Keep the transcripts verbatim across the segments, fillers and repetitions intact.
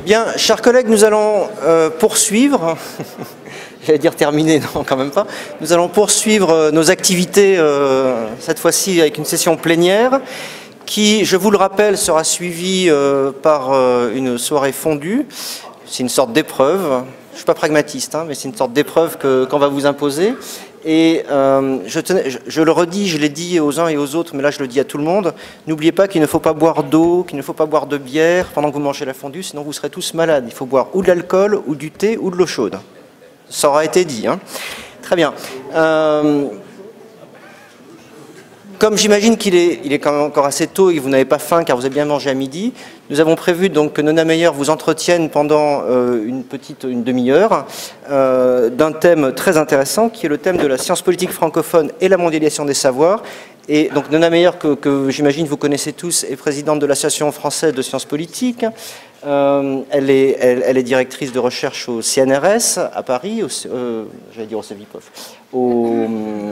Bien, chers collègues, nous allons euh, poursuivre, j'allais dire terminer, non quand même pas, nous allons poursuivre euh, nos activités, euh, cette fois-ci avec une session plénière, qui, je vous le rappelle, sera suivie euh, par euh, une soirée fondue. C'est une sorte d'épreuve, je ne suis pas pragmatiste, hein, mais c'est une sorte d'épreuve que, qu'on va vous imposer. Et euh, je, tenais, je, je le redis, je l'ai dit aux uns et aux autres, mais là je le dis à tout le monde, n'oubliez pas qu'il ne faut pas boire d'eau, qu'il ne faut pas boire de bière pendant que vous mangez la fondue, sinon vous serez tous malades. Il faut boire ou de l'alcool, ou du thé, ou de l'eau chaude. Ça aura été dit. Hein. Très bien. Euh, Comme j'imagine qu'il est, il est quand même encore assez tôt et que vous n'avez pas faim car vous avez bien mangé à midi, nous avons prévu donc que Nona Meyer vous entretienne pendant euh, une petite une demi-heure euh, d'un thème très intéressant qui est le thème de la science politique francophone et la mondialisation des savoirs. Et donc Nona Meyer, que, que j'imagine vous connaissez tous, est présidente de l'Association française de sciences politiques. Euh, elle, est, elle, elle est directrice de recherche au C N R S à Paris, au, euh, j'allais dire au C E V I P O F, au,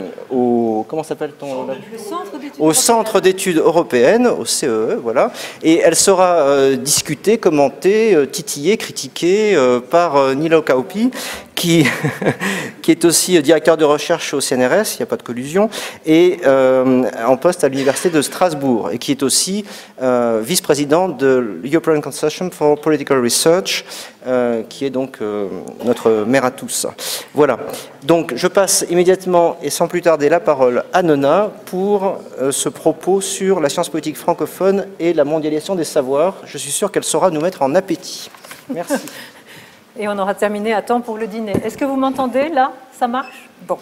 au comment s'appelle ton le centre d'études au Centre d'études européennes, au C E E, voilà. Et elle sera euh, discutée, commentée, euh, titillée, critiquée euh, par euh, Nilo Kaopi, qui, qui est aussi directeur de recherche au C N R S, il n'y a pas de collusion, et euh, en poste à l'Université de Strasbourg, et qui est aussi euh, vice-président de l'European Consortium for Political Research, euh, qui est donc euh, notre mère à tous. Voilà. Donc je passe immédiatement et sans plus tarder la parole à Nona pour euh, ce propos sur la science politique francophone et la mondialisation des savoirs. Je suis sûr qu'elle saura nous mettre en appétit. Merci. Et on aura terminé à temps pour le dîner. Est-ce que vous m'entendez là? Ça marche? Bon.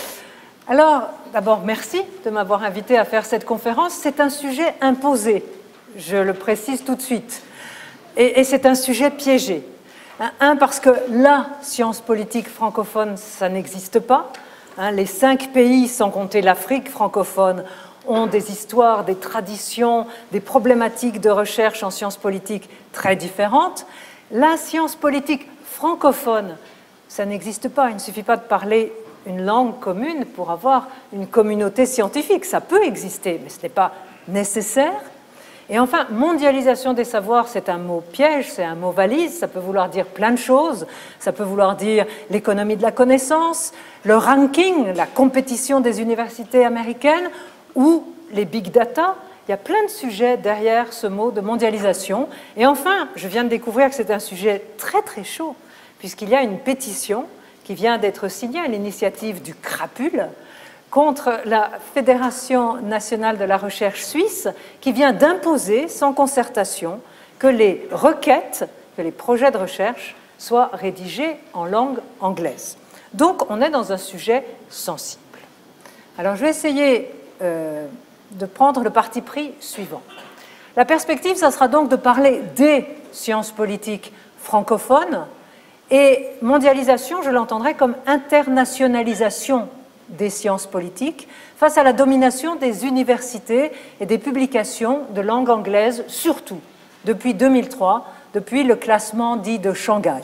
Alors, d'abord, merci de m'avoir invité à faire cette conférence. C'est un sujet imposé, je le précise tout de suite. Et, et c'est un sujet piégé. Un, parce que la science politique francophone, ça n'existe pas. Hein, les cinq pays, sans compter l'Afrique francophone, ont des histoires, des traditions, des problématiques de recherche en sciences politiques très différentes. La science politique francophone, ça n'existe pas. Il ne suffit pas de parler une langue commune pour avoir une communauté scientifique. Ça peut exister, mais ce n'est pas nécessaire. Et enfin, mondialisation des savoirs, c'est un mot piège, c'est un mot valise, ça peut vouloir dire plein de choses. Ça peut vouloir dire l'économie de la connaissance, le ranking, la compétition des universités américaines ou les big data. Il y a plein de sujets derrière ce mot de mondialisation. Et enfin, je viens de découvrir que c'est un sujet très très chaud, puisqu'il y a une pétition qui vient d'être signée à l'initiative du CRAPUL contre la Fédération nationale de la recherche suisse, qui vient d'imposer, sans concertation, que les requêtes, que les projets de recherche soient rédigés en langue anglaise. Donc, on est dans un sujet sensible. Alors, je vais essayer euh, de prendre le parti pris suivant. La perspective, ça sera donc de parler des sciences politiques francophones, et mondialisation, je l'entendrai comme internationalisation des sciences politiques face à la domination des universités et des publications de langue anglaise, surtout depuis deux mille trois, depuis le classement dit de Shanghai.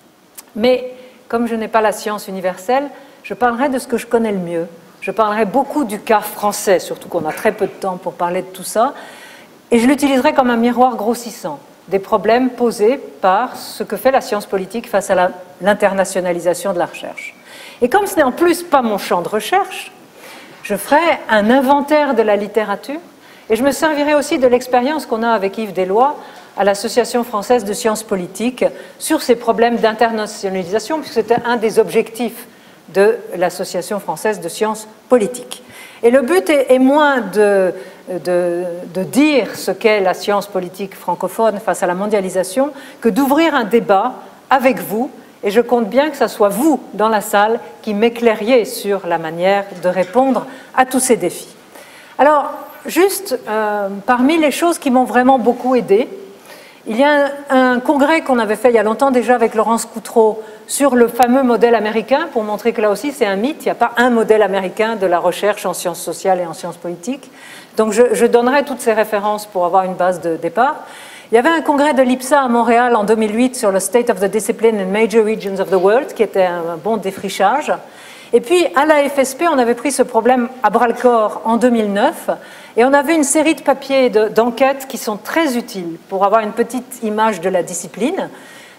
Mais comme je n'ai pas la science universelle, je parlerai de ce que je connais le mieux. Je parlerai beaucoup du cas français, surtout qu'on a très peu de temps pour parler de tout ça, et je l'utiliserai comme un miroir grossissant des problèmes posés par ce que fait la science politique face à la, l'internationalisation de la recherche. Et comme ce n'est en plus pas mon champ de recherche, je ferai un inventaire de la littérature et je me servirai aussi de l'expérience qu'on a avec Yves Deslois à l'Association française de sciences politiques sur ces problèmes d'internationalisation, puisque c'était un des objectifs de l'Association française de sciences politiques. Et le but est, est moins de, de, de dire ce qu'est la science politique francophone face à la mondialisation que d'ouvrir un débat avec vous. Et je compte bien que ce soit vous, dans la salle, qui m'éclairiez sur la manière de répondre à tous ces défis. Alors, juste euh, parmi les choses qui m'ont vraiment beaucoup aidé, il y a un, un congrès qu'on avait fait il y a longtemps déjà avec Laurence Coutreau sur le fameux modèle américain, pour montrer que là aussi c'est un mythe, il n'y a pas un modèle américain de la recherche en sciences sociales et en sciences politiques. Donc je, je donnerai toutes ces références pour avoir une base de départ. Il y avait un congrès de l'I P S A à Montréal en deux mille huit sur le State of the Discipline in Major Regions of the World, qui était un bon défrichage. Et puis, à la F S P, on avait pris ce problème à bras-le-corps en deux mille neuf, et on avait une série de papiers d'enquêtes qui sont très utiles pour avoir une petite image de la discipline.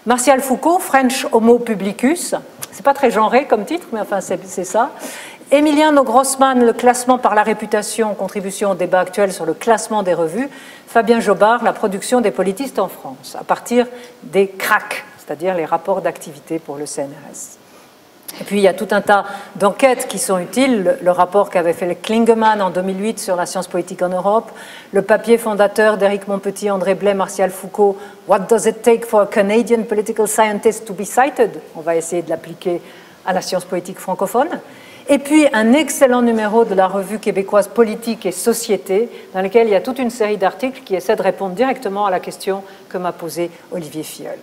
Martial Foucault, French Homo Publicus, c'est pas très genré comme titre, mais enfin c'est ça. Emiliano Grossman, le classement par la réputation, contribution au débat actuel sur le classement des revues. Fabien Jobard, la production des politistes en France, à partir des C R A C, c'est-à-dire les rapports d'activité pour le C N R S. Et puis il y a tout un tas d'enquêtes qui sont utiles, le, le rapport qu'avait fait le Klingemann en deux mille huit sur la science politique en Europe, le papier fondateur d'Éric Montpetit, André Blais, Martial Foucault, What does it take for a Canadian political scientist to be cited? On va essayer de l'appliquer à la science politique francophone. Et puis un excellent numéro de la revue québécoise Politique et Société, dans lequel il y a toute une série d'articles qui essaient de répondre directement à la question que m'a posée Olivier Filleul.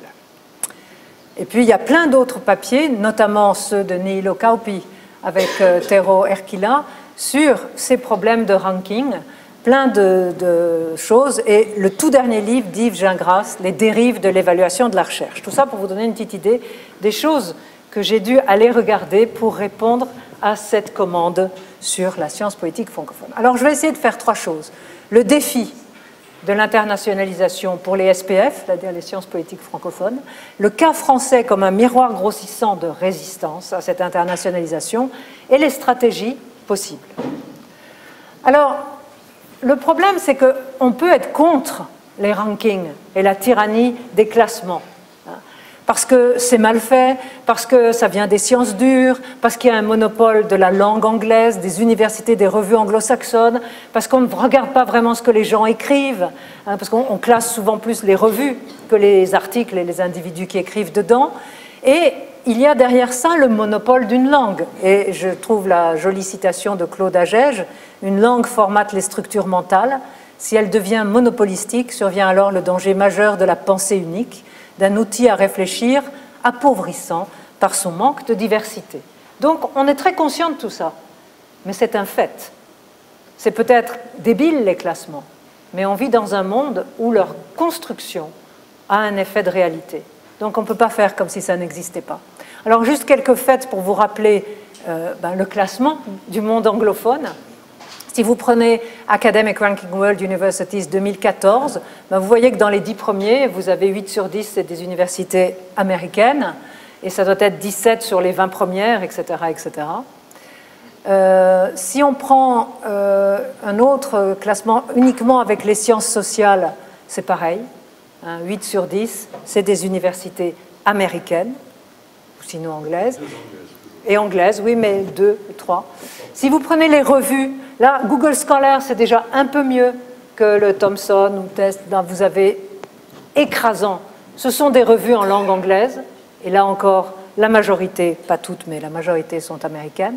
Et puis il y a plein d'autres papiers, notamment ceux de Niilo Kauppi avec euh, Tero Erkkilä, sur ces problèmes de ranking, plein de, de choses, et le tout dernier livre d'Yves Gingras, Les dérives de l'évaluation de la recherche. Tout ça pour vous donner une petite idée des choses que j'ai dû aller regarder pour répondre à cette commande sur la science politique francophone. Alors je vais essayer de faire trois choses. Le défi de l'internationalisation pour les S P F, c'est-à-dire les sciences politiques francophones, le cas français comme un miroir grossissant de résistance à cette internationalisation et les stratégies possibles. Alors, le problème, c'est qu'on peut être contre les rankings et la tyrannie des classements, parce que c'est mal fait, parce que ça vient des sciences dures, parce qu'il y a un monopole de la langue anglaise, des universités, des revues anglo-saxonnes, parce qu'on ne regarde pas vraiment ce que les gens écrivent, hein, parce qu'on classe souvent plus les revues que les articles et les individus qui écrivent dedans. Et il y a derrière ça le monopole d'une langue. Et je trouve la jolie citation de Claude Agege, « Une langue formate les structures mentales. Si elle devient monopolistique, survient alors le danger majeur de la pensée unique, d'un outil à réfléchir appauvrissant par son manque de diversité. » Donc on est très conscient de tout ça, mais c'est un fait. C'est peut-être débile les classements, mais on vit dans un monde où leur construction a un effet de réalité. Donc on ne peut pas faire comme si ça n'existait pas. Alors juste quelques faits pour vous rappeler euh, ben, le classement du monde anglophone. Si vous prenez Academic Ranking World Universities deux mille quatorze, ben vous voyez que dans les dix premiers, vous avez huit sur dix, c'est des universités américaines, et ça doit être dix-sept sur les vingt premières, et cetera et cetera. Euh, si on prend euh, un autre classement uniquement avec les sciences sociales, c'est pareil, hein, huit sur dix, c'est des universités américaines, ou sinon anglaises. Et anglaises, oui, mais deux, trois. Si vous prenez les revues, là, Google Scholar, c'est déjà un peu mieux que le Thomson ou Test. Là, vous avez écrasant. Ce sont des revues en langue anglaise. Et là encore, la majorité, pas toutes, mais la majorité sont américaines.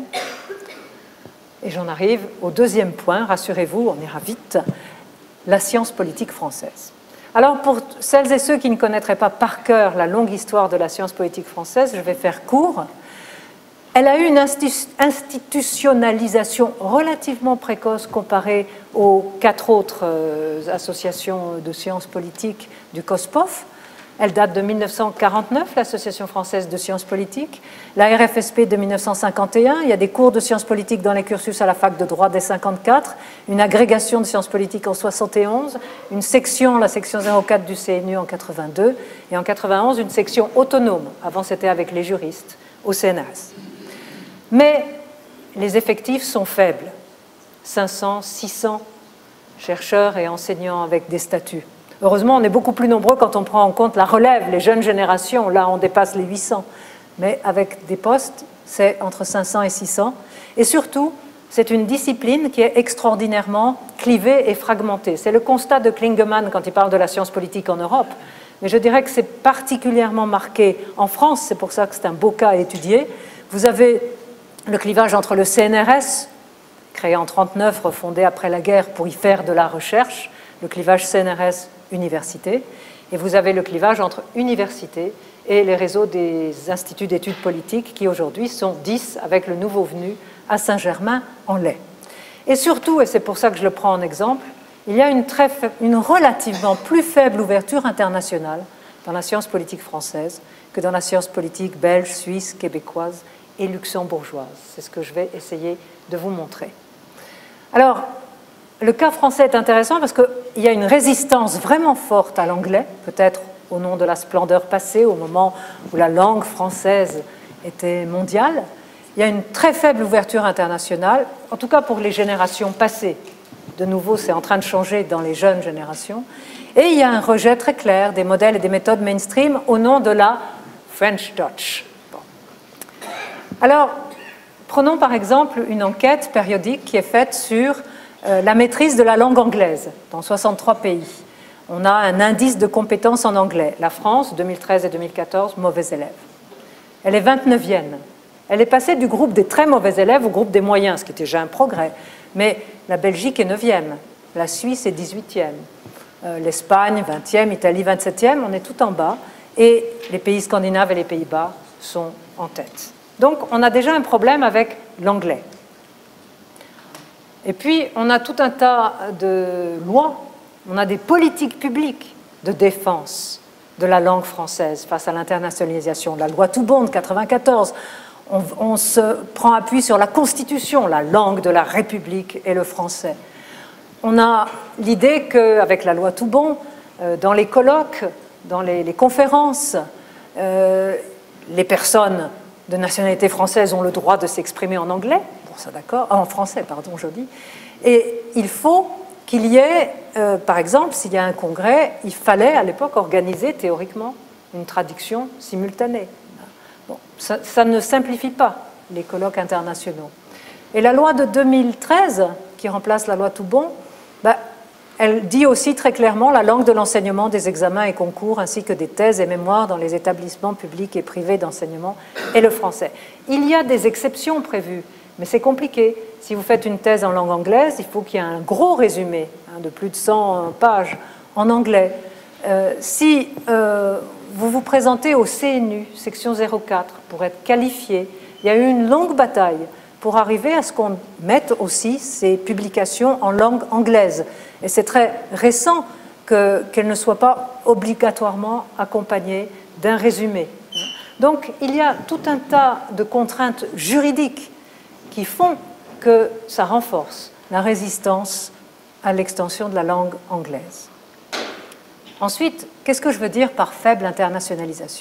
Et j'en arrive au deuxième point, rassurez-vous, on ira vite, la science politique française. Alors, pour celles et ceux qui ne connaîtraient pas par cœur la longue histoire de la science politique française, je vais faire court. Elle a eu une institutionnalisation relativement précoce comparée aux quatre autres associations de sciences politiques du COSPOF. Elle date de mille neuf cent quarante-neuf, l'Association française de sciences politiques, la R F S P de mille neuf cent cinquante et un. Il y a des cours de sciences politiques dans les cursus à la fac de droit dès cinquante-quatre, une agrégation de sciences politiques en soixante et onze, une section, la section zéro quatre du C N U en quatre-vingt-deux, et en quatre-vingt-onze, une section autonome. Avant, c'était avec les juristes au C N R S. Mais les effectifs sont faibles, cinq cents, six cents chercheurs et enseignants avec des statuts. Heureusement, on est beaucoup plus nombreux quand on prend en compte la relève, les jeunes générations, là on dépasse les huit cents. Mais avec des postes, c'est entre cinq cents et six cents. Et surtout, c'est une discipline qui est extraordinairement clivée et fragmentée. C'est le constat de Klingemann quand il parle de la science politique en Europe. Mais je dirais que c'est particulièrement marqué en France, c'est pour ça que c'est un beau cas à étudier. Vous avez le clivage entre le C N R S, créé en mille neuf cent trente-neuf, refondé après la guerre pour y faire de la recherche, le clivage C N R S-université, et vous avez le clivage entre université et les réseaux des instituts d'études politiques qui aujourd'hui sont dix avec le nouveau venu à Saint-Germain-en-Laye. Et surtout, et c'est pour ça que je le prends en exemple, il y a une, très fa... une relativement plus faible ouverture internationale dans la science politique française que dans la science politique belge, suisse, québécoise et luxembourgeoise. C'est ce que je vais essayer de vous montrer. Alors, le cas français est intéressant parce qu'il y a une résistance vraiment forte à l'anglais, peut-être au nom de la splendeur passée, au moment où la langue française était mondiale. Il y a une très faible ouverture internationale, en tout cas pour les générations passées. De nouveau, c'est en train de changer dans les jeunes générations. Et il y a un rejet très clair des modèles et des méthodes mainstream au nom de la French Touch. Bon. Alors, prenons par exemple une enquête périodique qui est faite sur euh, la maîtrise de la langue anglaise dans soixante-trois pays. On a un indice de compétences en anglais. La France, deux mille treize et deux mille quatorze, mauvais élève. Elle est vingt-neuvième. Elle est passée du groupe des très mauvais élèves au groupe des moyens, ce qui était déjà un progrès. Mais la Belgique est neuvième, la Suisse est dix-huitième, euh, l'Espagne vingtième, l'Italie vingt-septième, on est tout en bas. Et les pays scandinaves et les Pays-Bas sont en tête. Donc, on a déjà un problème avec l'anglais. Et puis, on a tout un tas de lois, on a des politiques publiques de défense de la langue française face à l'internationalisation. La loi Toubon de mille neuf cent quatre-vingt-quatorze, on, on se prend appui sur la Constitution, la langue de la République est le français. On a l'idée qu'avec la loi Toubon, euh, dans les colloques, dans les, les conférences, euh, les personnes de nationalité française ont le droit de s'exprimer en anglais, bon ça d'accord, en français, pardon, je dis, et il faut qu'il y ait, euh, par exemple, s'il y a un congrès, il fallait à l'époque organiser théoriquement une traduction simultanée. Bon, ça, ça ne simplifie pas les colloques internationaux. Et la loi de deux mille treize, qui remplace la loi Toubon, bah, elle dit aussi très clairement la langue de l'enseignement des examens et concours ainsi que des thèses et mémoires dans les établissements publics et privés d'enseignement est le français. Il y a des exceptions prévues, mais c'est compliqué. Si vous faites une thèse en langue anglaise, il faut qu'il y ait un gros résumé hein, de plus de cent pages en anglais. Euh, si euh, vous vous présentez au C N U, section zéro quatre, pour être qualifié, il y a eu une longue bataille pour arriver à ce qu'on mette aussi ces publications en langue anglaise. Et c'est très récent que, qu'elles ne soient pas obligatoirement accompagnées d'un résumé. Donc, il y a tout un tas de contraintes juridiques qui font que ça renforce la résistance à l'extension de la langue anglaise. Ensuite, qu'est-ce que je veux dire par faible internationalisation ?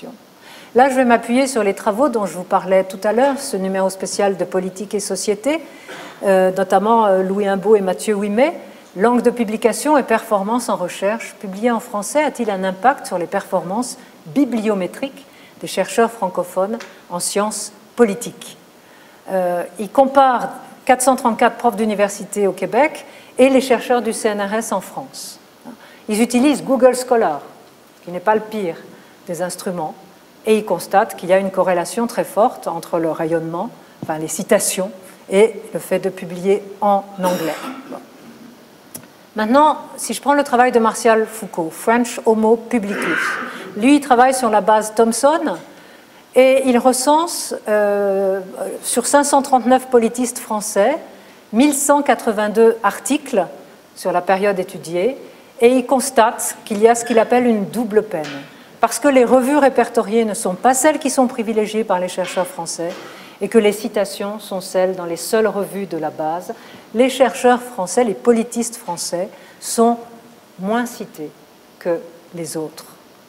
Là, je vais m'appuyer sur les travaux dont je vous parlais tout à l'heure, ce numéro spécial de Politique et Société, euh, notamment euh, Louis Imbaud et Mathieu Ouimet, Langue de publication et performance en recherche, publié en français, a-t-il un impact sur les performances bibliométriques des chercheurs francophones en sciences politiques ? euh, Il compare quatre cent trente-quatre profs d'université au Québec et les chercheurs du C N R S en France. Ils utilisent Google Scholar, qui n'est pas le pire des instruments, et ils constatent qu'il y a une corrélation très forte entre le rayonnement, enfin les citations, et le fait de publier en anglais. Bon. Maintenant, si je prends le travail de Martial Foucault, French Homo Publicus, lui, il travaille sur la base Thomson et il recense euh, sur cinq cent trente-neuf politistes français mille cent quatre-vingt-deux articles sur la période étudiée et il constate qu'il y a ce qu'il appelle une double peine. Parce que les revues répertoriées ne sont pas celles qui sont privilégiées par les chercheurs français et que les citations sont celles dans les seules revues de la base, les chercheurs français, les politistes français, sont moins cités que les autres.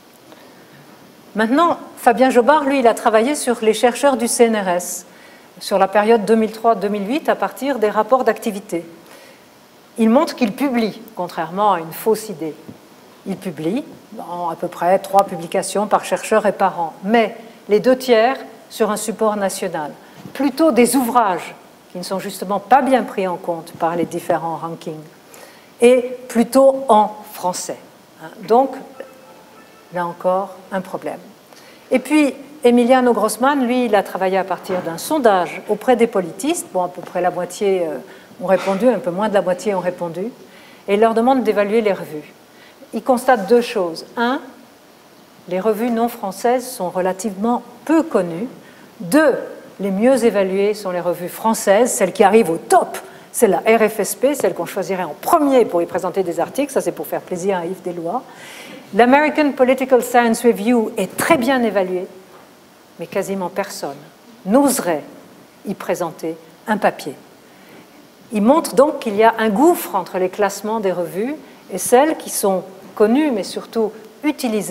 Maintenant, Fabien Jobard, lui, il a travaillé sur les chercheurs du C N R S, sur la période deux mille trois deux mille huit, à partir des rapports d'activité. Il montre qu'il publie, contrairement à une fausse idée. Il publie dans à peu près trois publications par chercheur et par an, mais les deux tiers sur un support national, plutôt des ouvrages qui ne sont justement pas bien pris en compte par les différents rankings, et plutôt en français. Donc, là encore, un problème. Et puis, Emiliano Grossman, lui, il a travaillé à partir d'un sondage auprès des politistes, bon, à peu près la moitié ont répondu, un peu moins de la moitié ont répondu, et il leur demande d'évaluer les revues. Il constate deux choses. Un, les revues non françaises sont relativement peu connues. Deux, les mieux évaluées sont les revues françaises, celles qui arrivent au top. C'est la R F S P, celle qu'on choisirait en premier pour y présenter des articles. Ça, c'est pour faire plaisir à Yves Deslois. L'American Political Science Review est très bien évaluée, mais quasiment personne n'oserait y présenter un papier. Il montre donc qu'il y a un gouffre entre les classements des revues et celles qui sont connues, mais surtout utilisées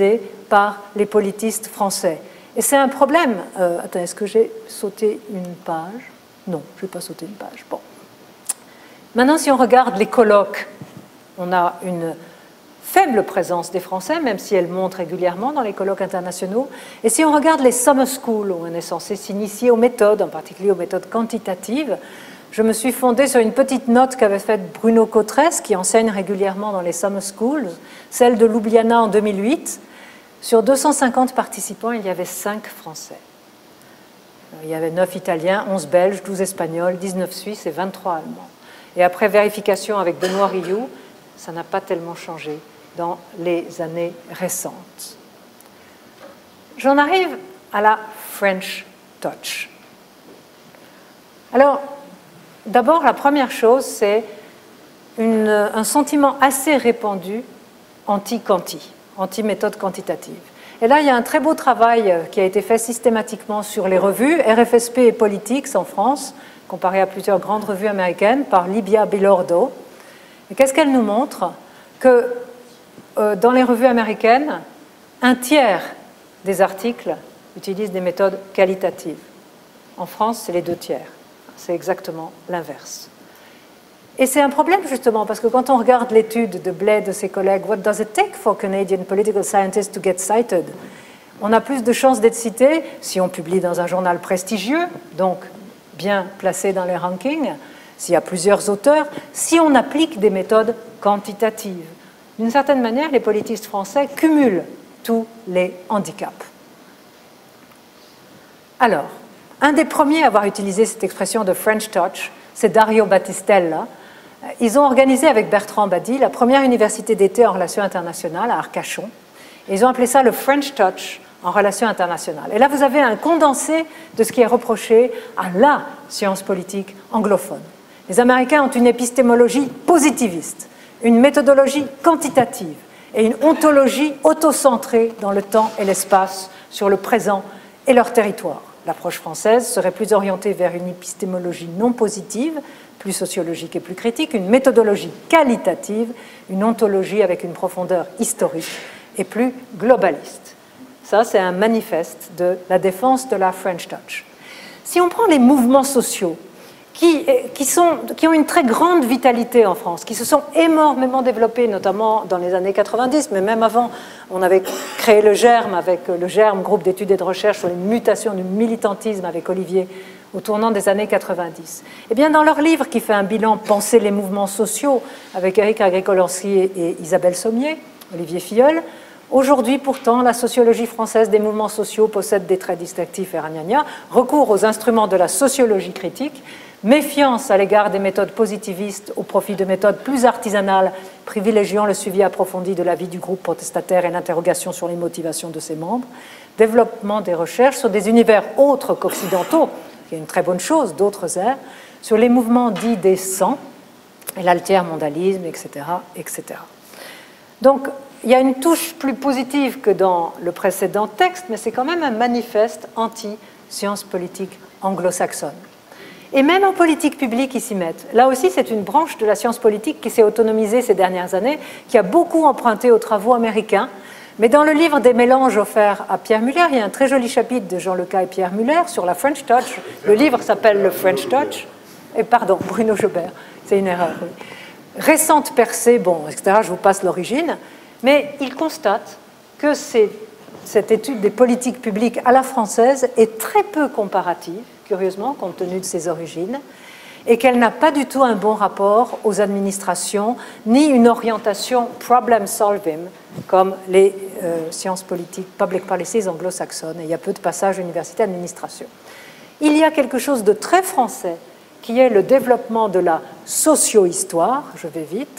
par les politistes français. Et c'est un problème. Euh, attends, est-ce que j'ai sauté une page? Non, je n'ai pas sauté une page. Bon. Maintenant, si on regarde les colloques, on a une faible présence des Français, même si elle monte régulièrement dans les colloques internationaux. Et si on regarde les summer schools, où on est censé s'initier aux méthodes, en particulier aux méthodes quantitatives, je me suis fondée sur une petite note qu'avait faite Bruno Cotresse, qui enseigne régulièrement dans les summer schools, celle de Ljubljana en deux mille huit. Sur deux cent cinquante participants, il y avait cinq Français. Il y avait neuf Italiens, onze Belges, douze Espagnols, dix-neuf Suisses et vingt-trois Allemands. Et après vérification avec Benoît Rioux, ça n'a pas tellement changé dans les années récentes. J'en arrive à la French Touch. Alors, d'abord, la première chose, c'est un sentiment assez répandu anti-quanti, anti-méthode quantitative. Et là, il y a un très beau travail qui a été fait systématiquement sur les revues, R F S P et Politics en France, comparé à plusieurs grandes revues américaines, par Libia Bilordo. Et qu'est-ce qu'elle nous montre? Que euh, dans les revues américaines, un tiers des articles utilisent des méthodes qualitatives. En France, c'est les deux tiers. C'est exactement l'inverse. Et c'est un problème, justement, parce que quand on regarde l'étude de Blais et de ses collègues, What does it take for Canadian political scientists to get cited? On a plus de chances d'être cité si on publie dans un journal prestigieux, donc bien placé dans les rankings, s'il y a plusieurs auteurs, si on applique des méthodes quantitatives. D'une certaine manière, les politistes français cumulent tous les handicaps. Alors, un des premiers à avoir utilisé cette expression de French Touch, c'est Dario Battistella. Ils ont organisé avec Bertrand Badi la première université d'été en relations internationales à Arcachon. Et ils ont appelé ça le French Touch en relations internationales. Et là, vous avez un condensé de ce qui est reproché à la science politique anglophone. Les Américains ont une épistémologie positiviste, une méthodologie quantitative et une ontologie autocentrée dans le temps et l'espace, sur le présent et leur territoire. L'approche française serait plus orientée vers une épistémologie non positive, plus sociologique et plus critique, une méthodologie qualitative, une ontologie avec une profondeur historique et plus globaliste. Ça, c'est un manifeste de la défense de la French Touch. Si on prend les mouvements sociaux, Qui, qui, sont, qui ont une très grande vitalité en France, qui se sont énormément développés, notamment dans les années quatre-vingt-dix, mais même avant, on avait créé le GERM, avec le GERM, groupe d'études et de recherche sur les mutations du militantisme avec Olivier, au tournant des années quatre-vingt-dix. Eh bien, dans leur livre qui fait un bilan « Penser les mouvements sociaux » avec Éric Agricolansky et Isabelle Sommier, Olivier Filleul, aujourd'hui, pourtant, la sociologie française des mouvements sociaux possède des traits distinctifs et ragnagna, recours aux instruments de la sociologie critique, méfiance à l'égard des méthodes positivistes au profit de méthodes plus artisanales, privilégiant le suivi approfondi de la vie du groupe protestataire et l'interrogation sur les motivations de ses membres, développement des recherches sur des univers autres qu'occidentaux, qui est une très bonne chose, d'autres aires, sur les mouvements dits des cent, et l'altermondialisme, et cetera, et cetera. Donc, il y a une touche plus positive que dans le précédent texte, mais c'est quand même un manifeste anti-sciences politiques anglo-saxonnes. Et même en politique publique, ils s'y mettent. Là aussi, c'est une branche de la science politique qui s'est autonomisée ces dernières années, qui a beaucoup emprunté aux travaux américains. Mais dans le livre des mélanges offert à Pierre Muller, il y a un très joli chapitre de Jean Leca et Pierre Muller sur la French Touch. Le livre s'appelle le French Touch. Et pardon, Bruno Jobert, c'est une erreur. Oui. Récente percée, bon, et cetera, je vous passe l'origine. Mais il constate que c'est, cette étude des politiques publiques à la française est très peu comparative, curieusement, compte tenu de ses origines, et qu'elle n'a pas du tout un bon rapport aux administrations, ni une orientation problem-solving, comme les euh, sciences politiques, public policies anglo-saxonnes, et il y a peu de passages université-administration. Il y a quelque chose de très français, qui est le développement de la socio-histoire, je vais vite,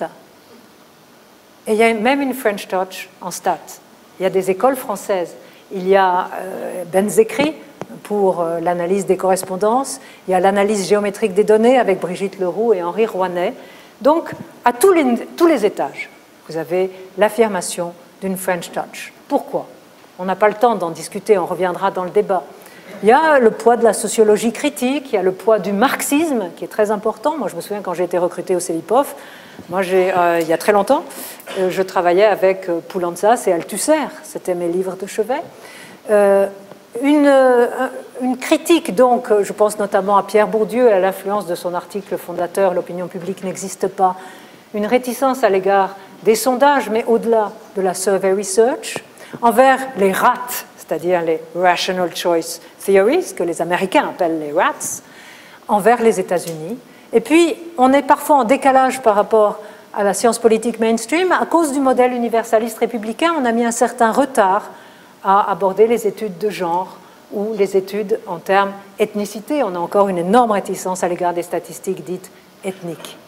et il y a même une French Touch en stats. Il y a des écoles françaises. Il y a euh, Benzekri, pour l'analyse des correspondances. Il y a l'analyse géométrique des données avec Brigitte Leroux et Henri Rouanet. Donc, à tous les, tous les étages, vous avez l'affirmation d'une French Touch. Pourquoi? On n'a pas le temps d'en discuter, on reviendra dans le débat. Il y a le poids de la sociologie critique, il y a le poids du marxisme, qui est très important. Moi, je me souviens, quand j'ai été recrutée au CELIPOF, Moi, euh, il y a très longtemps, euh, je travaillais avec euh, Poulantzas et Althusser, c'était mes livres de chevet. Euh, une, euh, une critique, donc, je pense notamment à Pierre Bourdieu et à l'influence de son article fondateur « L'opinion publique n'existe pas », une réticence à l'égard des sondages, mais au-delà de la survey research, envers les R A T, c'est-à-dire les Rational Choice Theories, que les Américains appellent les R A Ts, envers les États-Unis. Et puis, on est parfois en décalage par rapport à la science politique mainstream. À cause du modèle universaliste républicain, on a mis un certain retard à aborder les études de genre ou les études en termes ethnicité. On a encore une énorme réticence à l'égard des statistiques dites ethniques.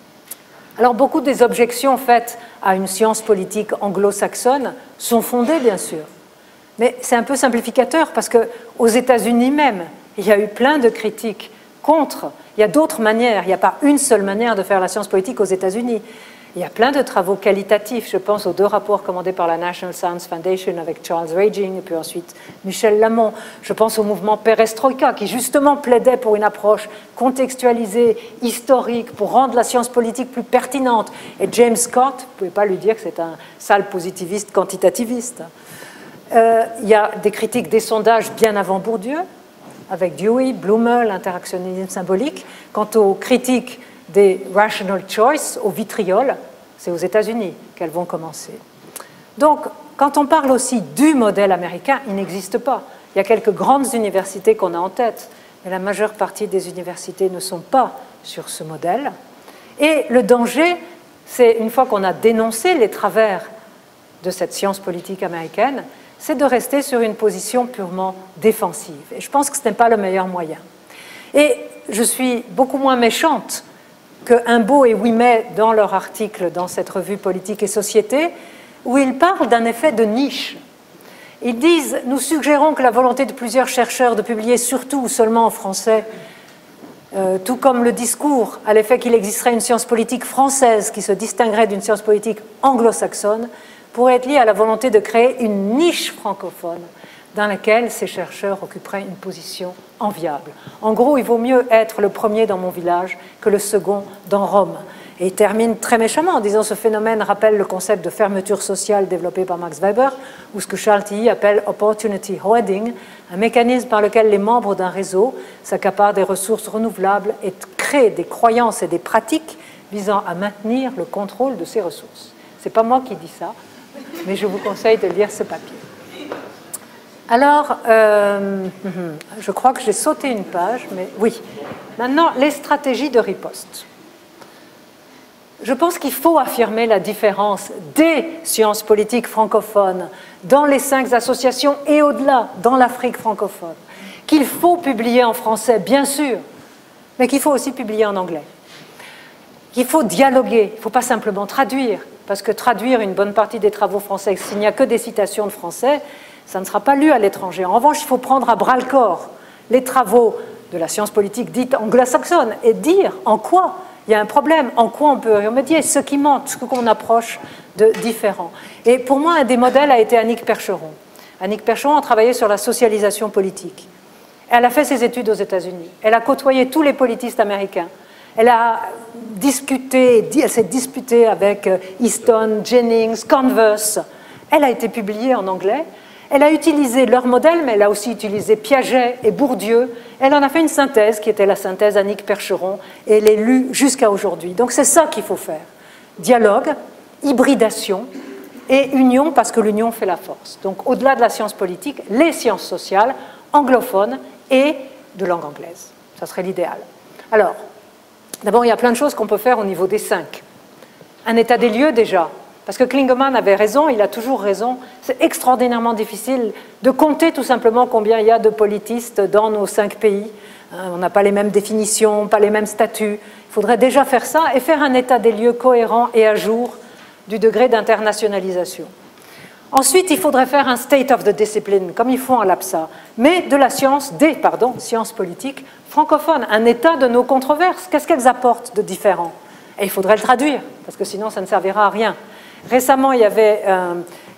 Alors, beaucoup des objections faites à une science politique anglo-saxonne sont fondées, bien sûr. Mais c'est un peu simplificateur parce qu'aux États-Unis même, il y a eu plein de critiques contre. Il y a d'autres manières. Il n'y a pas une seule manière de faire la science politique aux États-Unis. Il y a plein de travaux qualitatifs. Je pense aux deux rapports commandés par la National Science Foundation avec Charles Raging et puis ensuite Michel Lamont. Je pense au mouvement Perestroïka qui justement plaidait pour une approche contextualisée, historique, pour rendre la science politique plus pertinente. Et James Scott, vous ne pouvez pas lui dire que c'est un sale positiviste quantitativiste. Euh, il y a des critiques des sondages bien avant Bourdieu, avec Dewey, Blumer, l'interactionnisme symbolique. Quant aux critiques des rational choice, au vitriol, c'est aux États-Unis qu'elles vont commencer. Donc, quand on parle aussi du modèle américain, il n'existe pas. Il y a quelques grandes universités qu'on a en tête, mais la majeure partie des universités ne sont pas sur ce modèle. Et le danger, c'est une fois qu'on a dénoncé les travers de cette science politique américaine, c'est de rester sur une position purement défensive. Et je pense que ce n'est pas le meilleur moyen. Et je suis beaucoup moins méchante que Imbaud et Ouimet dans leur article dans cette revue Politique et Société, où ils parlent d'un effet de niche. Ils disent « Nous suggérons que la volonté de plusieurs chercheurs de publier surtout ou seulement en français, euh, tout comme le discours à l'effet qu'il existerait une science politique française qui se distinguerait d'une science politique anglo-saxonne, pourrait être lié à la volonté de créer une niche francophone dans laquelle ces chercheurs occuperaient une position enviable. En gros, il vaut mieux être le premier dans mon village que le second dans Rome. » Et il termine très méchamment en disant « Ce phénomène rappelle le concept de fermeture sociale développé par Max Weber, ou ce que Charles Tilly appelle « opportunity hoarding », un mécanisme par lequel les membres d'un réseau s'accaparent des ressources renouvelables et créent des croyances et des pratiques visant à maintenir le contrôle de ces ressources. » Ce n'est pas moi qui dis ça, mais je vous conseille de lire ce papier. Alors, euh, je crois que j'ai sauté une page, mais oui. Maintenant, les stratégies de riposte. Je pense qu'il faut affirmer la différence des sciences politiques francophones dans les cinq associations et au-delà, dans l'Afrique francophone. Qu'il faut publier en français, bien sûr, mais qu'il faut aussi publier en anglais. Qu'il faut dialoguer, il ne faut pas simplement traduire, parce que traduire une bonne partie des travaux français, s'il n'y a que des citations de français, ça ne sera pas lu à l'étranger. En revanche, il faut prendre à bras-le-corps les travaux de la science politique dite anglo-saxonne et dire en quoi il y a un problème, en quoi on peut remédier, ce qui manque, ce qu'on approche de différent. Et pour moi, un des modèles a été Annick Percheron. Annick Percheron a travaillé sur la socialisation politique. Elle a fait ses études aux États-Unis. Elle a côtoyé tous les politistes américains. Elle a discuté, elle s'est disputée avec Easton, Jennings, Converse. Elle a été publiée en anglais. Elle a utilisé leur modèle, mais elle a aussi utilisé Piaget et Bourdieu. Elle en a fait une synthèse, qui était la synthèse Annick Percheron, et elle est lue jusqu'à aujourd'hui. Donc c'est ça qu'il faut faire. Dialogue, hybridation et union, parce que l'union fait la force. Donc au-delà de la science politique, les sciences sociales, anglophones et de langue anglaise. Ça serait l'idéal. Alors, d'abord, il y a plein de choses qu'on peut faire au niveau des cinq. Un état des lieux déjà. Parce que Klingemann avait raison, il a toujours raison, c'est extraordinairement difficile de compter tout simplement combien il y a de politistes dans nos cinq pays. On n'a pas les mêmes définitions, pas les mêmes statuts. Il faudrait déjà faire ça et faire un état des lieux cohérent et à jour du degré d'internationalisation. Ensuite, il faudrait faire un state of the discipline, comme ils font à l'A P S A, mais de la science, des pardon, sciences politiques francophones, un état de nos controverses. Qu'est-ce qu'elles apportent de différent? Et il faudrait le traduire, parce que sinon ça ne servira à rien. Récemment, il y avait euh,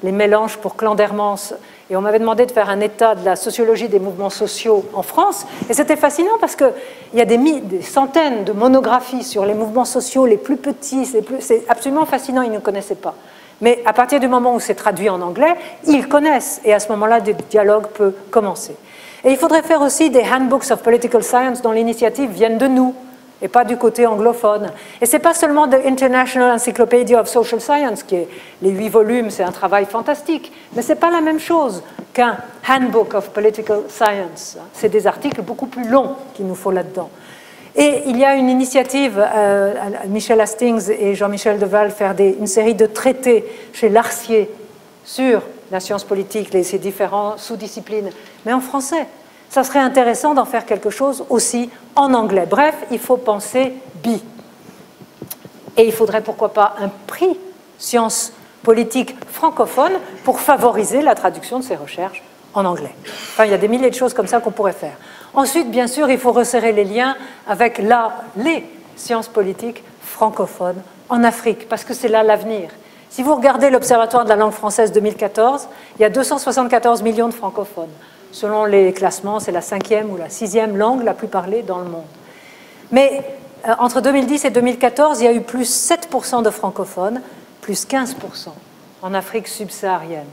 les mélanges pour Clan d'Hermance. Et on m'avait demandé de faire un état de la sociologie des mouvements sociaux en France. Et c'était fascinant parce qu'il y a des, des centaines de monographies sur les mouvements sociaux les plus petits. C'est absolument fascinant, ils ne connaissaient pas. Mais à partir du moment où c'est traduit en anglais, ils connaissent. Et à ce moment-là, le dialogue peut commencer. Et il faudrait faire aussi des handbooks of political science dont l'initiative vienne de nous, et pas du côté anglophone. Et ce n'est pas seulement The International Encyclopedia of Social Science, qui est les huit volumes, c'est un travail fantastique, mais ce n'est pas la même chose qu'un Handbook of Political Science. C'est des articles beaucoup plus longs qu'il nous faut là-dedans. Et il y a une initiative, euh, Michel Hastings et Jean-Michel Deval, faire des, une série de traités chez Larcier sur la science politique, les, ses différentes sous-disciplines, mais en français. Ça serait intéressant d'en faire quelque chose aussi en anglais. Bref, il faut penser bi. Et il faudrait pourquoi pas un prix sciences politiques francophones pour favoriser la traduction de ces recherches en anglais. Enfin, il y a des milliers de choses comme ça qu'on pourrait faire. Ensuite, bien sûr, il faut resserrer les liens avec la, les sciences politiques francophones en Afrique, parce que c'est là l'avenir. Si vous regardez l'Observatoire de la langue française deux mille quatorze, il y a deux cent soixante-quatorze millions de francophones. Selon les classements, c'est la cinquième ou la sixième langue la plus parlée dans le monde. Mais euh, entre deux mille dix et deux mille quatorze, il y a eu plus sept pour cent de francophones, plus quinze pour cent en Afrique subsaharienne.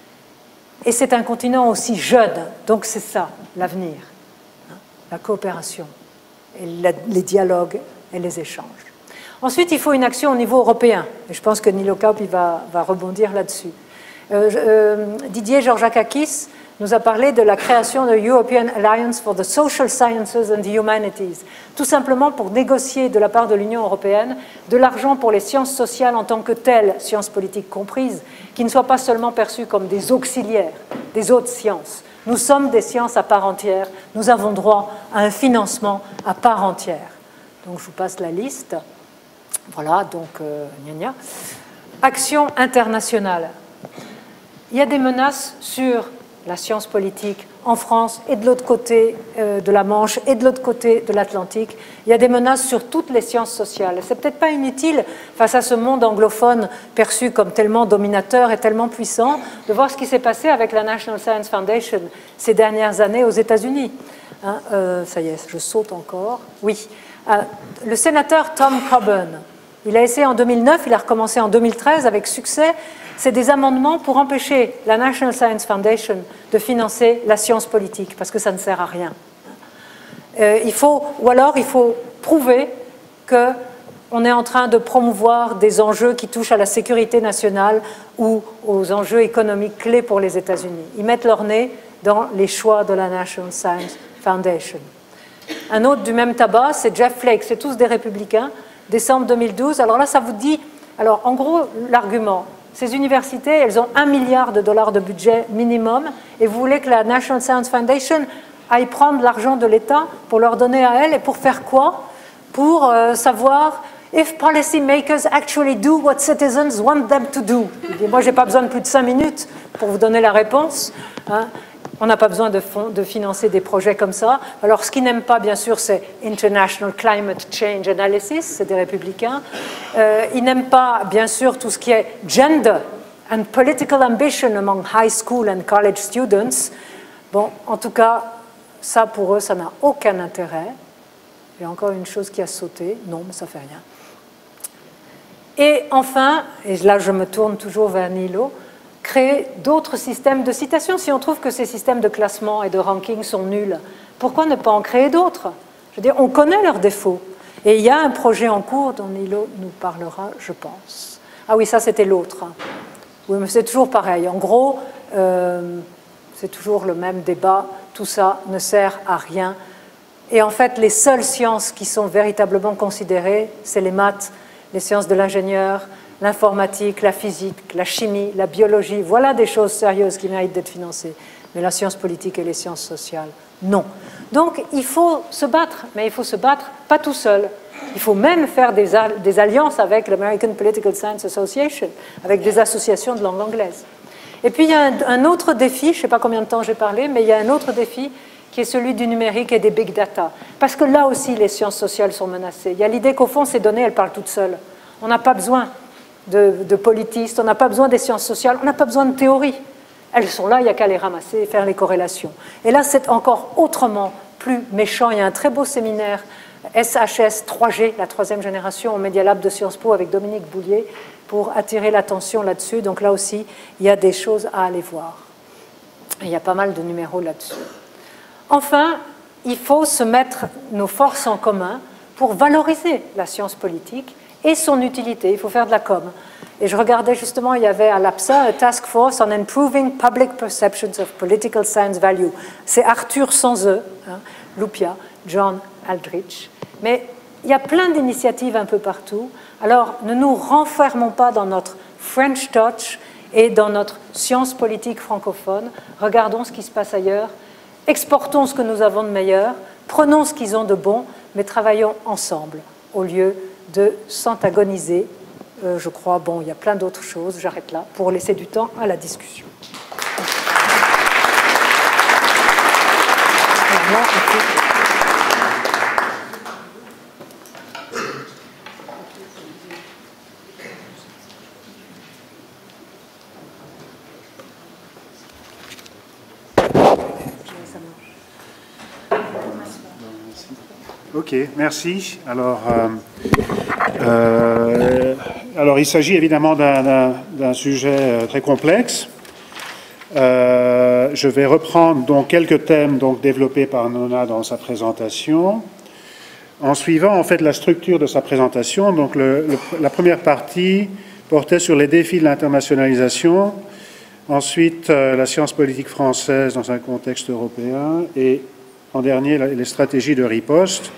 Et c'est un continent aussi jeune, donc c'est ça, l'avenir, hein, la coopération, et la, les dialogues et les échanges. Ensuite, il faut une action au niveau européen, et je pense que Nilo Kaup va, va rebondir là-dessus. Euh, euh, Didier Georgakakis nous a parlé de la création de European Alliance for the Social Sciences and the Humanities, tout simplement pour négocier de la part de l'Union européenne de l'argent pour les sciences sociales en tant que telles, sciences politiques comprises, qui ne soient pas seulement perçues comme des auxiliaires des autres sciences. Nous sommes des sciences à part entière, nous avons droit à un financement à part entière. Donc je vous passe la liste. Voilà, donc, euh, gna gna. Action internationale. Il y a des menaces sur la science politique en France et de l'autre côté euh, de la Manche et de l'autre côté de l'Atlantique. Il y a des menaces sur toutes les sciences sociales. C'est peut-être pas inutile, face à ce monde anglophone perçu comme tellement dominateur et tellement puissant, de voir ce qui s'est passé avec la National Science Foundation ces dernières années aux États-Unis. Hein, euh, ça y est, je saute encore. Oui. Euh, le sénateur Tom Coburn, il a essayé en deux mille neuf, il a recommencé en deux mille treize avec succès. C'est des amendements pour empêcher la National Science Foundation de financer la science politique, parce que ça ne sert à rien. Euh, il faut, ou alors, il faut prouver qu'on est en train de promouvoir des enjeux qui touchent à la sécurité nationale ou aux enjeux économiques clés pour les États-Unis. Ils mettent leur nez dans les choix de la National Science Foundation. Un autre du même tabac, c'est Jeff Flake, c'est tous des républicains, décembre deux mille douze. Alors là, ça vous dit, alors en gros, l'argument, ces universités, elles ont un milliard de dollars de budget minimum, et vous voulez que la National Science Foundation aille prendre l'argent de l'État pour leur donner à elle, et pour faire quoi? Pour euh, savoir if policy makers actually do what citizens want them to do. Moi, je n'ai pas besoin de plus de cinq minutes pour vous donner la réponse. Hein. On n'a pas besoin de, fond, de financer des projets comme ça. Alors, ce qu'ils n'aiment pas, bien sûr, c'est International Climate Change Analysis, c'est des républicains. Euh, ils n'aiment pas, bien sûr, tout ce qui est gender and political ambition among high school and college students. Bon, en tout cas, ça, pour eux, ça n'a aucun intérêt. Il y a encore une chose qui a sauté. Non, mais ça ne fait rien. Et enfin, et là, je me tourne toujours vers Nilo, créer d'autres systèmes de citation. Si on trouve que ces systèmes de classement et de ranking sont nuls, pourquoi ne pas en créer d'autres? Je veux dire, on connaît leurs défauts. Et il y a un projet en cours dont Nilo nous parlera, je pense. Ah oui, ça, c'était l'autre. Oui, mais c'est toujours pareil. En gros, euh, c'est toujours le même débat. Tout ça ne sert à rien. Et en fait, les seules sciences qui sont véritablement considérées, c'est les maths, les sciences de l'ingénieur, l'informatique, la physique, la chimie, la biologie, voilà des choses sérieuses qui méritent d'être financées. Mais la science politique et les sciences sociales, non. Donc, il faut se battre, mais il faut se battre pas tout seul. Il faut même faire des, des alliances avec l'American Political Science Association, avec des associations de langue anglaise. Et puis, il y a un, un autre défi, je ne sais pas combien de temps j'ai parlé, mais il y a un autre défi qui est celui du numérique et des big data. Parce que là aussi, les sciences sociales sont menacées. Il y a l'idée qu'au fond, ces données, elles parlent toutes seules. On n'a pas besoin de, de politistes, on n'a pas besoin des sciences sociales, on n'a pas besoin de théorie. Elles sont là, il n'y a qu'à les ramasser et faire les corrélations. Et là, c'est encore autrement plus méchant. Il y a un très beau séminaire S H S trois G, la troisième génération, au Media Lab de Sciences Po avec Dominique Boulier, pour attirer l'attention là-dessus. Donc là aussi, il y a des choses à aller voir. Il y a pas mal de numéros là-dessus. Enfin, il faut se mettre nos forces en commun pour valoriser la science politique et son utilité. Il faut faire de la com. Et je regardais justement, il y avait à l'APSA un Task Force on Improving Public Perceptions of Political Science Value. C'est Arthur sans E, hein, Lupia, John Aldrich. Mais il y a plein d'initiatives un peu partout. Alors, ne nous renfermons pas dans notre French touch et dans notre science politique francophone. Regardons ce qui se passe ailleurs. Exportons ce que nous avons de meilleur. Prenons ce qu'ils ont de bon, mais travaillons ensemble au lieu de s'antagoniser. Euh, je crois, bon, il y a plein d'autres choses. J'arrête là pour laisser du temps à la discussion. Voilà, Ok, merci. Alors, euh, euh, alors il s'agit évidemment d'un sujet très complexe. Euh, je vais reprendre donc quelques thèmes donc développés par Nona dans sa présentation, en suivant en fait la structure de sa présentation. Donc, le, le, la première partie portait sur les défis de l'internationalisation. Ensuite, euh, la science politique française dans un contexte européen et en dernier, les stratégies de riposte.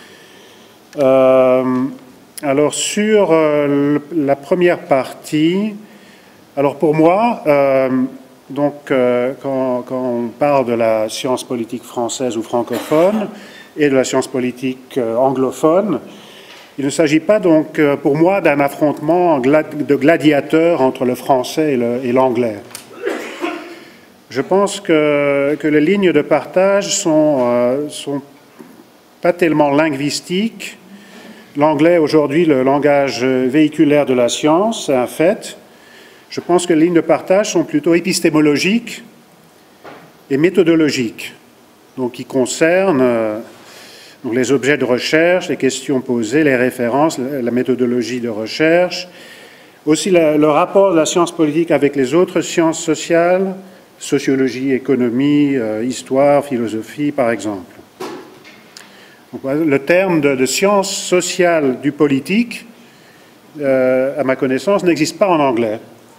Euh, alors, sur euh, le, la première partie, alors pour moi, euh, donc, euh, quand, quand on parle de la science politique française ou francophone et de la science politique euh, anglophone, il ne s'agit pas donc, euh, pour moi, d'un affrontement de gladiateurs entre le français et l'anglais. Je pense que, que les lignes de partage sont, euh, sont pas tellement linguistiques. L'anglais, aujourd'hui, le langage véhiculaire de la science, c'est un fait. Je pense que les lignes de partage sont plutôt épistémologiques et méthodologiques, donc qui concernent euh, donc les objets de recherche, les questions posées, les références, la méthodologie de recherche, aussi la, le rapport de la science politique avec les autres sciences sociales, sociologie, économie, euh, histoire, philosophie, par exemple. Donc, le terme de, de science sociale du politique, euh, à ma connaissance, n'existe pas en anglais.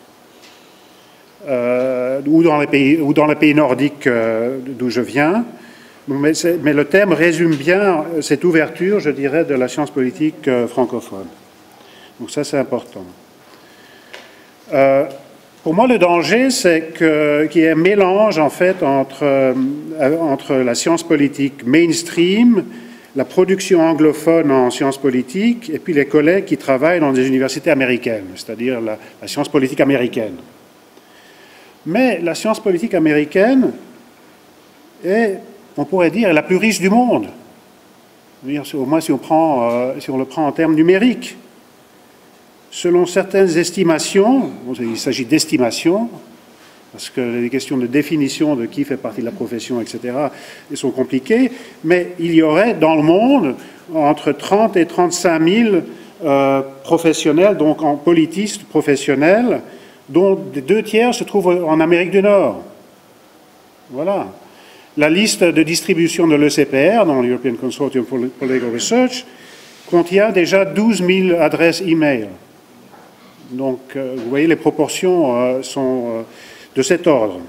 Euh, ou, dans les pays, ou dans les pays nordiques euh, d'où je viens. Mais, mais le terme résume bien cette ouverture, je dirais, de la science politique euh, francophone. Donc ça, c'est important. Euh, Pour moi, le danger, c'est qu'il y ait un mélange, en fait, entre, euh, entre la science politique mainstream, la production anglophone en sciences politiques, et puis les collègues qui travaillent dans des universités américaines, c'est-à-dire la, la science politique américaine. Mais la science politique américaine est, on pourrait dire, la plus riche du monde. Au moins, si on, prend, euh, si on le prend en termes numériques. Selon certaines estimations, il s'agit d'estimations, parce que les questions de définition de qui fait partie de la profession, et cetera, sont compliquées, mais il y aurait dans le monde entre trente et trente-cinq mille euh, professionnels, donc en politistes professionnels, dont deux tiers se trouvent en Amérique du Nord. Voilà. La liste de distribution de l'E C P R, dans l'European Consortium for Legal Research, contient déjà douze mille adresses e-mail. Donc, euh, vous voyez, les proportions euh, sont euh, de cet ordre.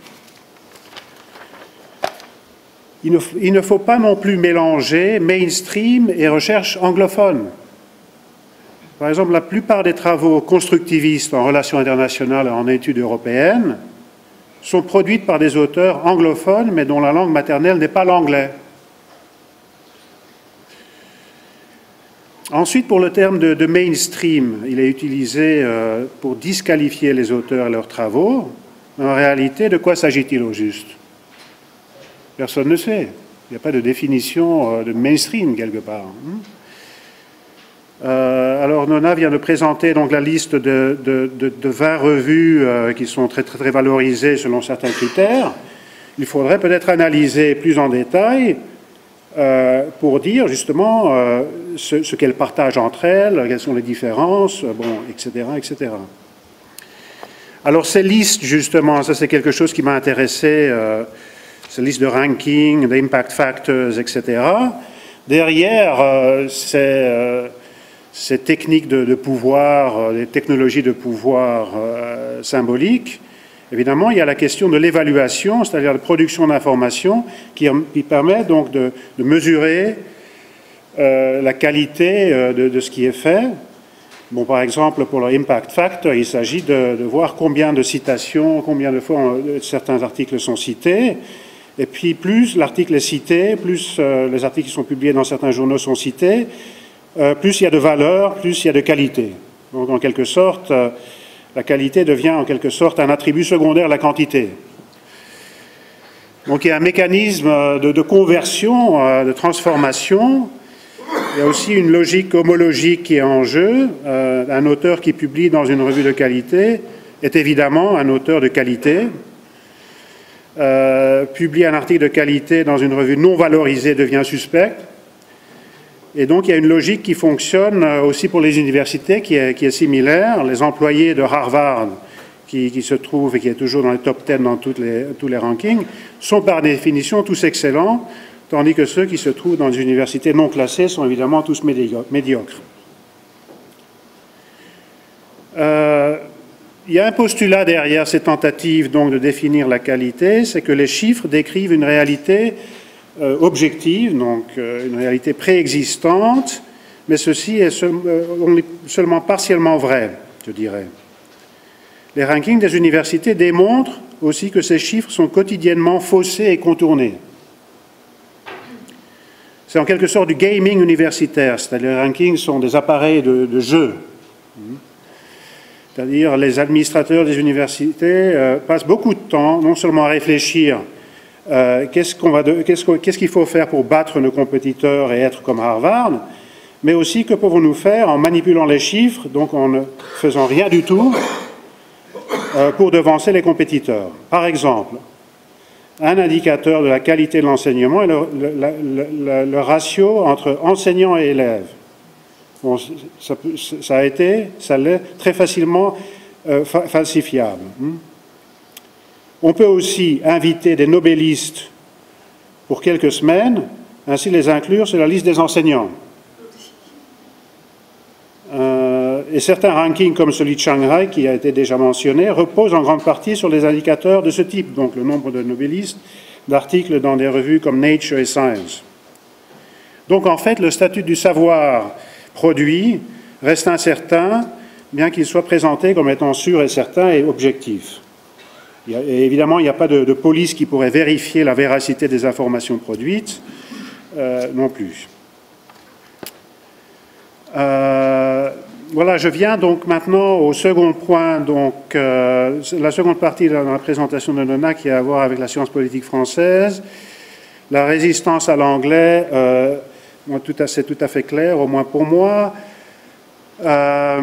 Il ne, il ne faut pas non plus mélanger mainstream et recherche anglophone. Par exemple, la plupart des travaux constructivistes en relations internationales et en études européennes sont produits par des auteurs anglophones, mais dont la langue maternelle n'est pas l'anglais. Ensuite, pour le terme de, de mainstream, il est utilisé euh, pour disqualifier les auteurs et leurs travaux. En réalité, de quoi s'agit-il au juste? Personne ne sait. Il n'y a pas de définition euh, de mainstream quelque part. Euh, alors Nona vient de présenter donc la liste de, de, de, de vingt revues euh, qui sont très, très, très valorisées selon certains critères. Il faudrait peut-être analyser plus en détail euh, pour dire justement euh, ce, ce qu'elles partagent entre elles, quelles sont les différences, bon, et cetera, et cetera. Alors ces listes, justement, ça c'est quelque chose qui m'a intéressé, euh, ces listes de ranking, d'impact factors, et cetera. Derrière euh, ces, euh, ces techniques de, de pouvoir, euh, des technologies de pouvoir euh, symboliques, évidemment, il y a la question de l'évaluation, c'est-à-dire la production d'informations qui, qui permet donc de, de mesurer euh, la qualité euh, de, de ce qui est fait. Bon, par exemple, pour le impact factor, il s'agit de, de voir combien de citations, combien de fois euh, certains articles sont cités. Et puis, plus l'article est cité, plus euh, les articles qui sont publiés dans certains journaux sont cités, euh, plus il y a de valeur, plus il y a de qualité. Donc, en quelque sorte, euh, la qualité devient en quelque sorte un attribut secondaire de la quantité. Donc il y a un mécanisme de, de conversion, de transformation. Il y a aussi une logique homologique qui est en jeu. Euh, un auteur qui publie dans une revue de qualité est évidemment un auteur de qualité. Euh, publier un article de qualité dans une revue non valorisée devient suspect. Et donc, il y a une logique qui fonctionne aussi pour les universités, qui est, qui est similaire. Les employés de Harvard, qui, qui se trouvent et qui est toujours dans les top dix dans toutes les, tous les rankings, sont par définition tous excellents, tandis que ceux qui se trouvent dans des universités non classées sont évidemment tous médiocres. Euh, il y a un postulat derrière ces tentatives donc, de définir la qualité, c'est que les chiffres décrivent une réalité Euh, objective, donc euh, une réalité préexistante, mais ceci est seul, euh, seulement partiellement vrai, je dirais. Les rankings des universités démontrent aussi que ces chiffres sont quotidiennement faussés et contournés. C'est en quelque sorte du gaming universitaire, c'est-à-dire les rankings sont des appareils de, de jeu. C'est-à-dire les administrateurs des universités euh, passent beaucoup de temps, non seulement à réfléchir Euh, qu'est-ce qu'on va de, qu'est-ce, qu'est-ce qu'il faut faire pour battre nos compétiteurs et être comme Harvard, mais aussi que pouvons-nous faire en manipulant les chiffres, donc en ne faisant rien du tout euh, pour devancer les compétiteurs. Par exemple, un indicateur de la qualité de l'enseignement est le, le, le, le, le ratio entre enseignants et élèves. Bon, ça, ça a été, ça l'est très facilement euh, fa falsifiable. Hmm? On peut aussi inviter des nobélistes pour quelques semaines, ainsi les inclure sur la liste des enseignants. Euh, et certains rankings, comme celui de Shanghai, qui a été déjà mentionné, reposent en grande partie sur des indicateurs de ce type, donc le nombre de nobélistes, d'articles dans des revues comme Nature et Science. Donc en fait, le statut du savoir produit reste incertain, bien qu'il soit présenté comme étant sûr et certain et objectif. Il y a, et évidemment, il n'y a pas de, de police qui pourrait vérifier la véracité des informations produites, euh, non plus. Euh, voilà, je viens donc maintenant au second point, donc euh, la seconde partie de la présentation de Nona qui a à voir avec la science politique française. La résistance à l'anglais, euh, c'est tout à fait clair, au moins pour moi. Euh,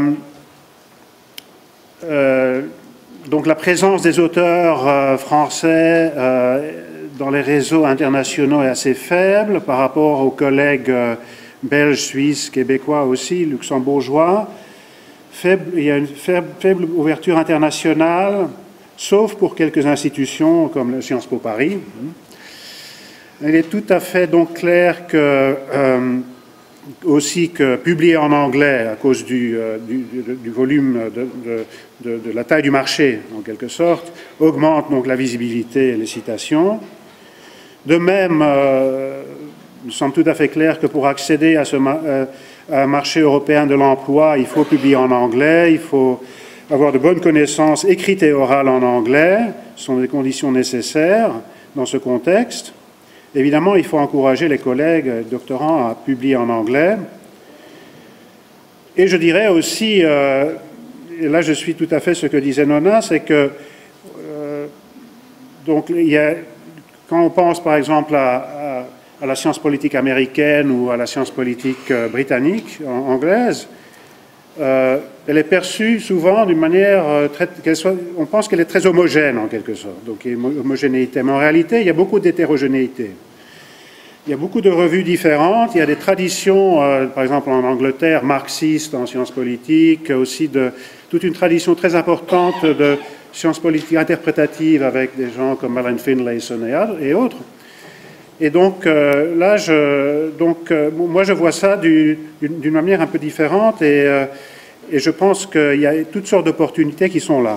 euh, Donc la présence des auteurs euh, français euh, dans les réseaux internationaux est assez faible par rapport aux collègues euh, belges, suisses, québécois aussi, luxembourgeois. Faible, il y a une faible, faible ouverture internationale, sauf pour quelques institutions comme le Sciences Po Paris. Il est tout à fait donc clair que euh, aussi que publier en anglais à cause du, euh, du, du volume de, de, de, de la taille du marché, en quelque sorte, augmente donc la visibilité et les citations. De même, euh, il semble tout à fait clair que pour accéder à, ce, euh, à un marché européen de l'emploi, il faut publier en anglais, il faut avoir de bonnes connaissances écrites et orales en anglais, ce sont des conditions nécessaires dans ce contexte. Évidemment, il faut encourager les collègues doctorants à publier en anglais. Et je dirais aussi, euh, et là je suis tout à fait ce que disait Nona, c'est que euh, donc, il y a, quand on pense par exemple à, à la science politique américaine ou à la science politique euh, britannique, en, anglaise, euh, elle est perçue souvent d'une manière euh, très... Qu'elle soit, on pense qu'elle est très homogène en quelque sorte, donc il y a une homogénéité. Mais en réalité, il y a beaucoup d'hétérogénéité. Il y a beaucoup de revues différentes, il y a des traditions, euh, par exemple en Angleterre, marxistes en sciences politiques, aussi de, toute une tradition très importante de sciences politiques interprétatives avec des gens comme Alan Finlayson et autres. Et donc euh, là, je, donc, euh, moi je vois ça d'une manière un peu différente et, euh, et je pense qu'il y a toutes sortes d'opportunités qui sont là.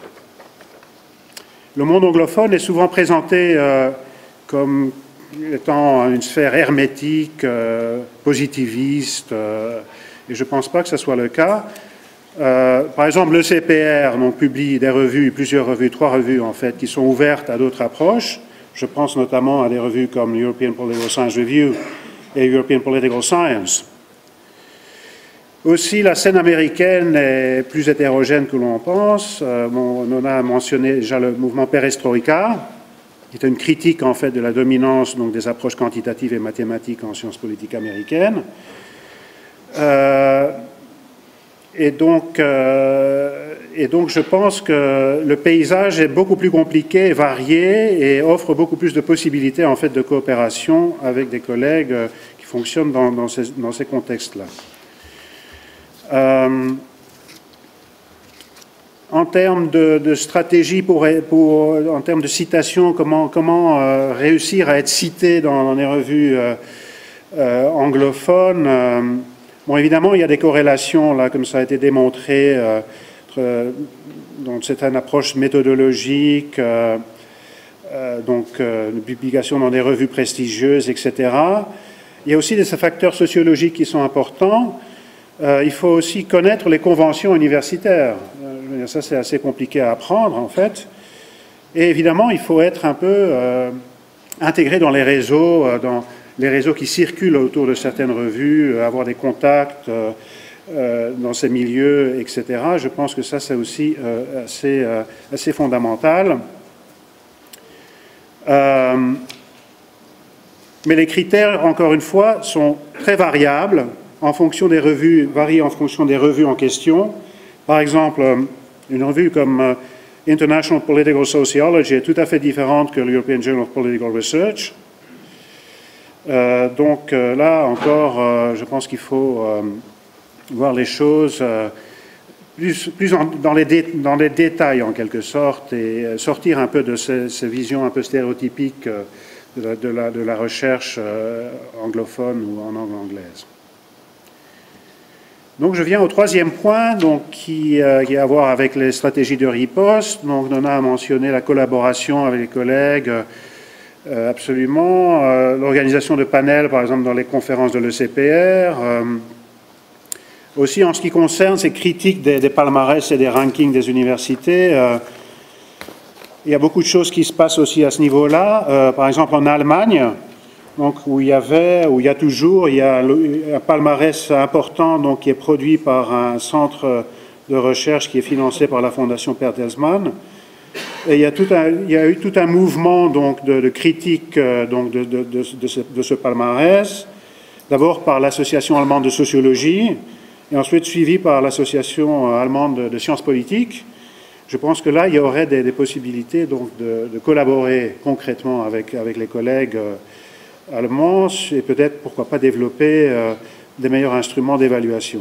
Le monde anglophone est souvent présenté euh, comme étant une sphère hermétique, euh, positiviste, euh, et je ne pense pas que ce soit le cas. Euh, par exemple, le C P R donc, publie des revues, plusieurs revues, trois revues en fait, qui sont ouvertes à d'autres approches. Je pense notamment à des revues comme European Political Science Review et European Political Science. Aussi, la scène américaine est plus hétérogène que l'on pense. Euh, bon, on a mentionné déjà le mouvement Perestroïka, qui est une critique en fait de la dominance donc, des approches quantitatives et mathématiques en sciences politiques américaines. Euh, et, donc, euh, et donc je pense que le paysage est beaucoup plus compliqué et varié et offre beaucoup plus de possibilités en fait de coopération avec des collègues qui fonctionnent dans, dans ces, dans ces contextes-là. Euh, En termes de, de stratégie, pour, pour, en termes de citation, comment, comment euh, réussir à être cité dans, dans les revues euh, euh, anglophones. Euh, bon, évidemment, il y a des corrélations, là, comme ça a été démontré. Euh, euh, donc, c'est une approche méthodologique, euh, euh, donc euh, une publication dans des revues prestigieuses, et cetera. Il y a aussi des facteurs sociologiques qui sont importants. Euh, il faut aussi connaître les conventions universitaires. Euh, ça, c'est assez compliqué à apprendre, en fait. Et évidemment, il faut être un peu euh, intégré dans les réseaux, euh, dans les réseaux qui circulent autour de certaines revues, euh, avoir des contacts euh, euh, dans ces milieux, et cetera. Je pense que ça, c'est aussi euh, assez, euh, assez fondamental. Euh, mais les critères, encore une fois, sont très variables. En fonction des revues, varie en fonction des revues en question. Par exemple, une revue comme International Political Sociology est tout à fait différente que l'European Journal of Political Research. Euh, donc euh, là encore, euh, je pense qu'il faut euh, voir les choses euh, plus, plus en, dans, les dé, dans les détails en quelque sorte et euh, sortir un peu de ces, ces visions un peu stéréotypiques euh, de, la, de, la, de la recherche euh, anglophone ou en langue anglaise. Donc je viens au troisième point donc, qui, euh, qui a à voir avec les stratégies de riposte. Donc on a mentionné la collaboration avec les collègues, euh, absolument, euh, l'organisation de panels par exemple dans les conférences de l'E C P R. Euh, aussi en ce qui concerne ces critiques des, des palmarès et des rankings des universités, euh, il y a beaucoup de choses qui se passent aussi à ce niveau-là. Euh, par exemple en Allemagne, donc, où il y avait, où il y a toujours, il y a un palmarès important donc, qui est produit par un centre de recherche qui est financé par la Fondation Bertelsmann. Et il y a, tout un, il y a eu tout un mouvement donc, de, de critique donc, de, de, de, de, ce, de ce palmarès, d'abord par l'Association allemande de sociologie, et ensuite suivi par l'Association allemande de, de sciences politiques. Je pense que là, il y aurait des, des possibilités donc, de, de collaborer concrètement avec, avec les collègues allemands et peut-être, pourquoi pas, développer euh, des meilleurs instruments d'évaluation.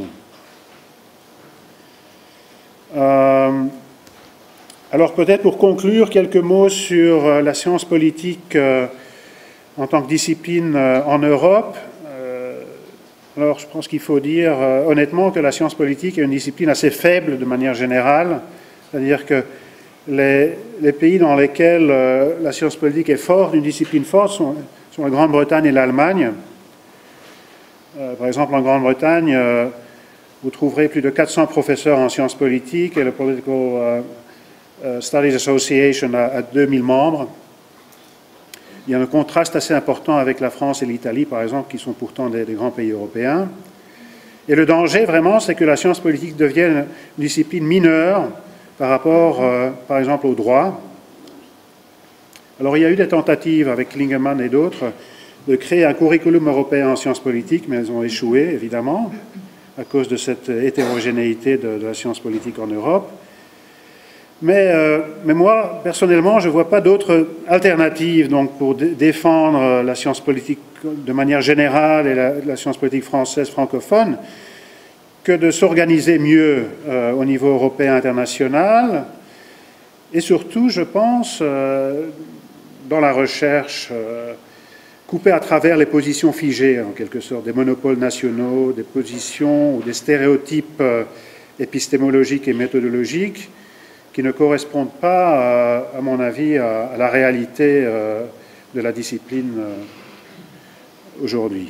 Euh, alors peut-être pour conclure, quelques mots sur euh, la science politique euh, en tant que discipline euh, en Europe. Euh, alors je pense qu'il faut dire euh, honnêtement que la science politique est une discipline assez faible de manière générale, c'est-à-dire que les, les pays dans lesquels euh, la science politique est forte, une discipline forte, sont sont la Grande-Bretagne et l'Allemagne. Euh, par exemple, en Grande-Bretagne, euh, vous trouverez plus de quatre cents professeurs en sciences politiques et le Political uh, uh, Studies Association a, a deux mille membres. Il y a un contraste assez important avec la France et l'Italie, par exemple, qui sont pourtant des, des grands pays européens. Et le danger, vraiment, c'est que la science politique devienne une discipline mineure par rapport, euh, par exemple, au droit. Alors, il y a eu des tentatives avec Klingemann et d'autres de créer un curriculum européen en sciences politiques, mais elles ont échoué, évidemment, à cause de cette hétérogénéité de, de la science politique en Europe. Mais, euh, mais moi, personnellement, je ne vois pas d'autres alternatives donc, pour défendre la science politique de manière générale et la, la science politique française francophone que de s'organiser mieux euh, au niveau européen international et surtout, je pense, euh, dans la recherche, euh, couper à travers les positions figées, en quelque sorte, des monopoles nationaux, des positions ou des stéréotypes euh, épistémologiques et méthodologiques qui ne correspondent pas, euh, à mon avis, à, à la réalité euh, de la discipline euh, aujourd'hui.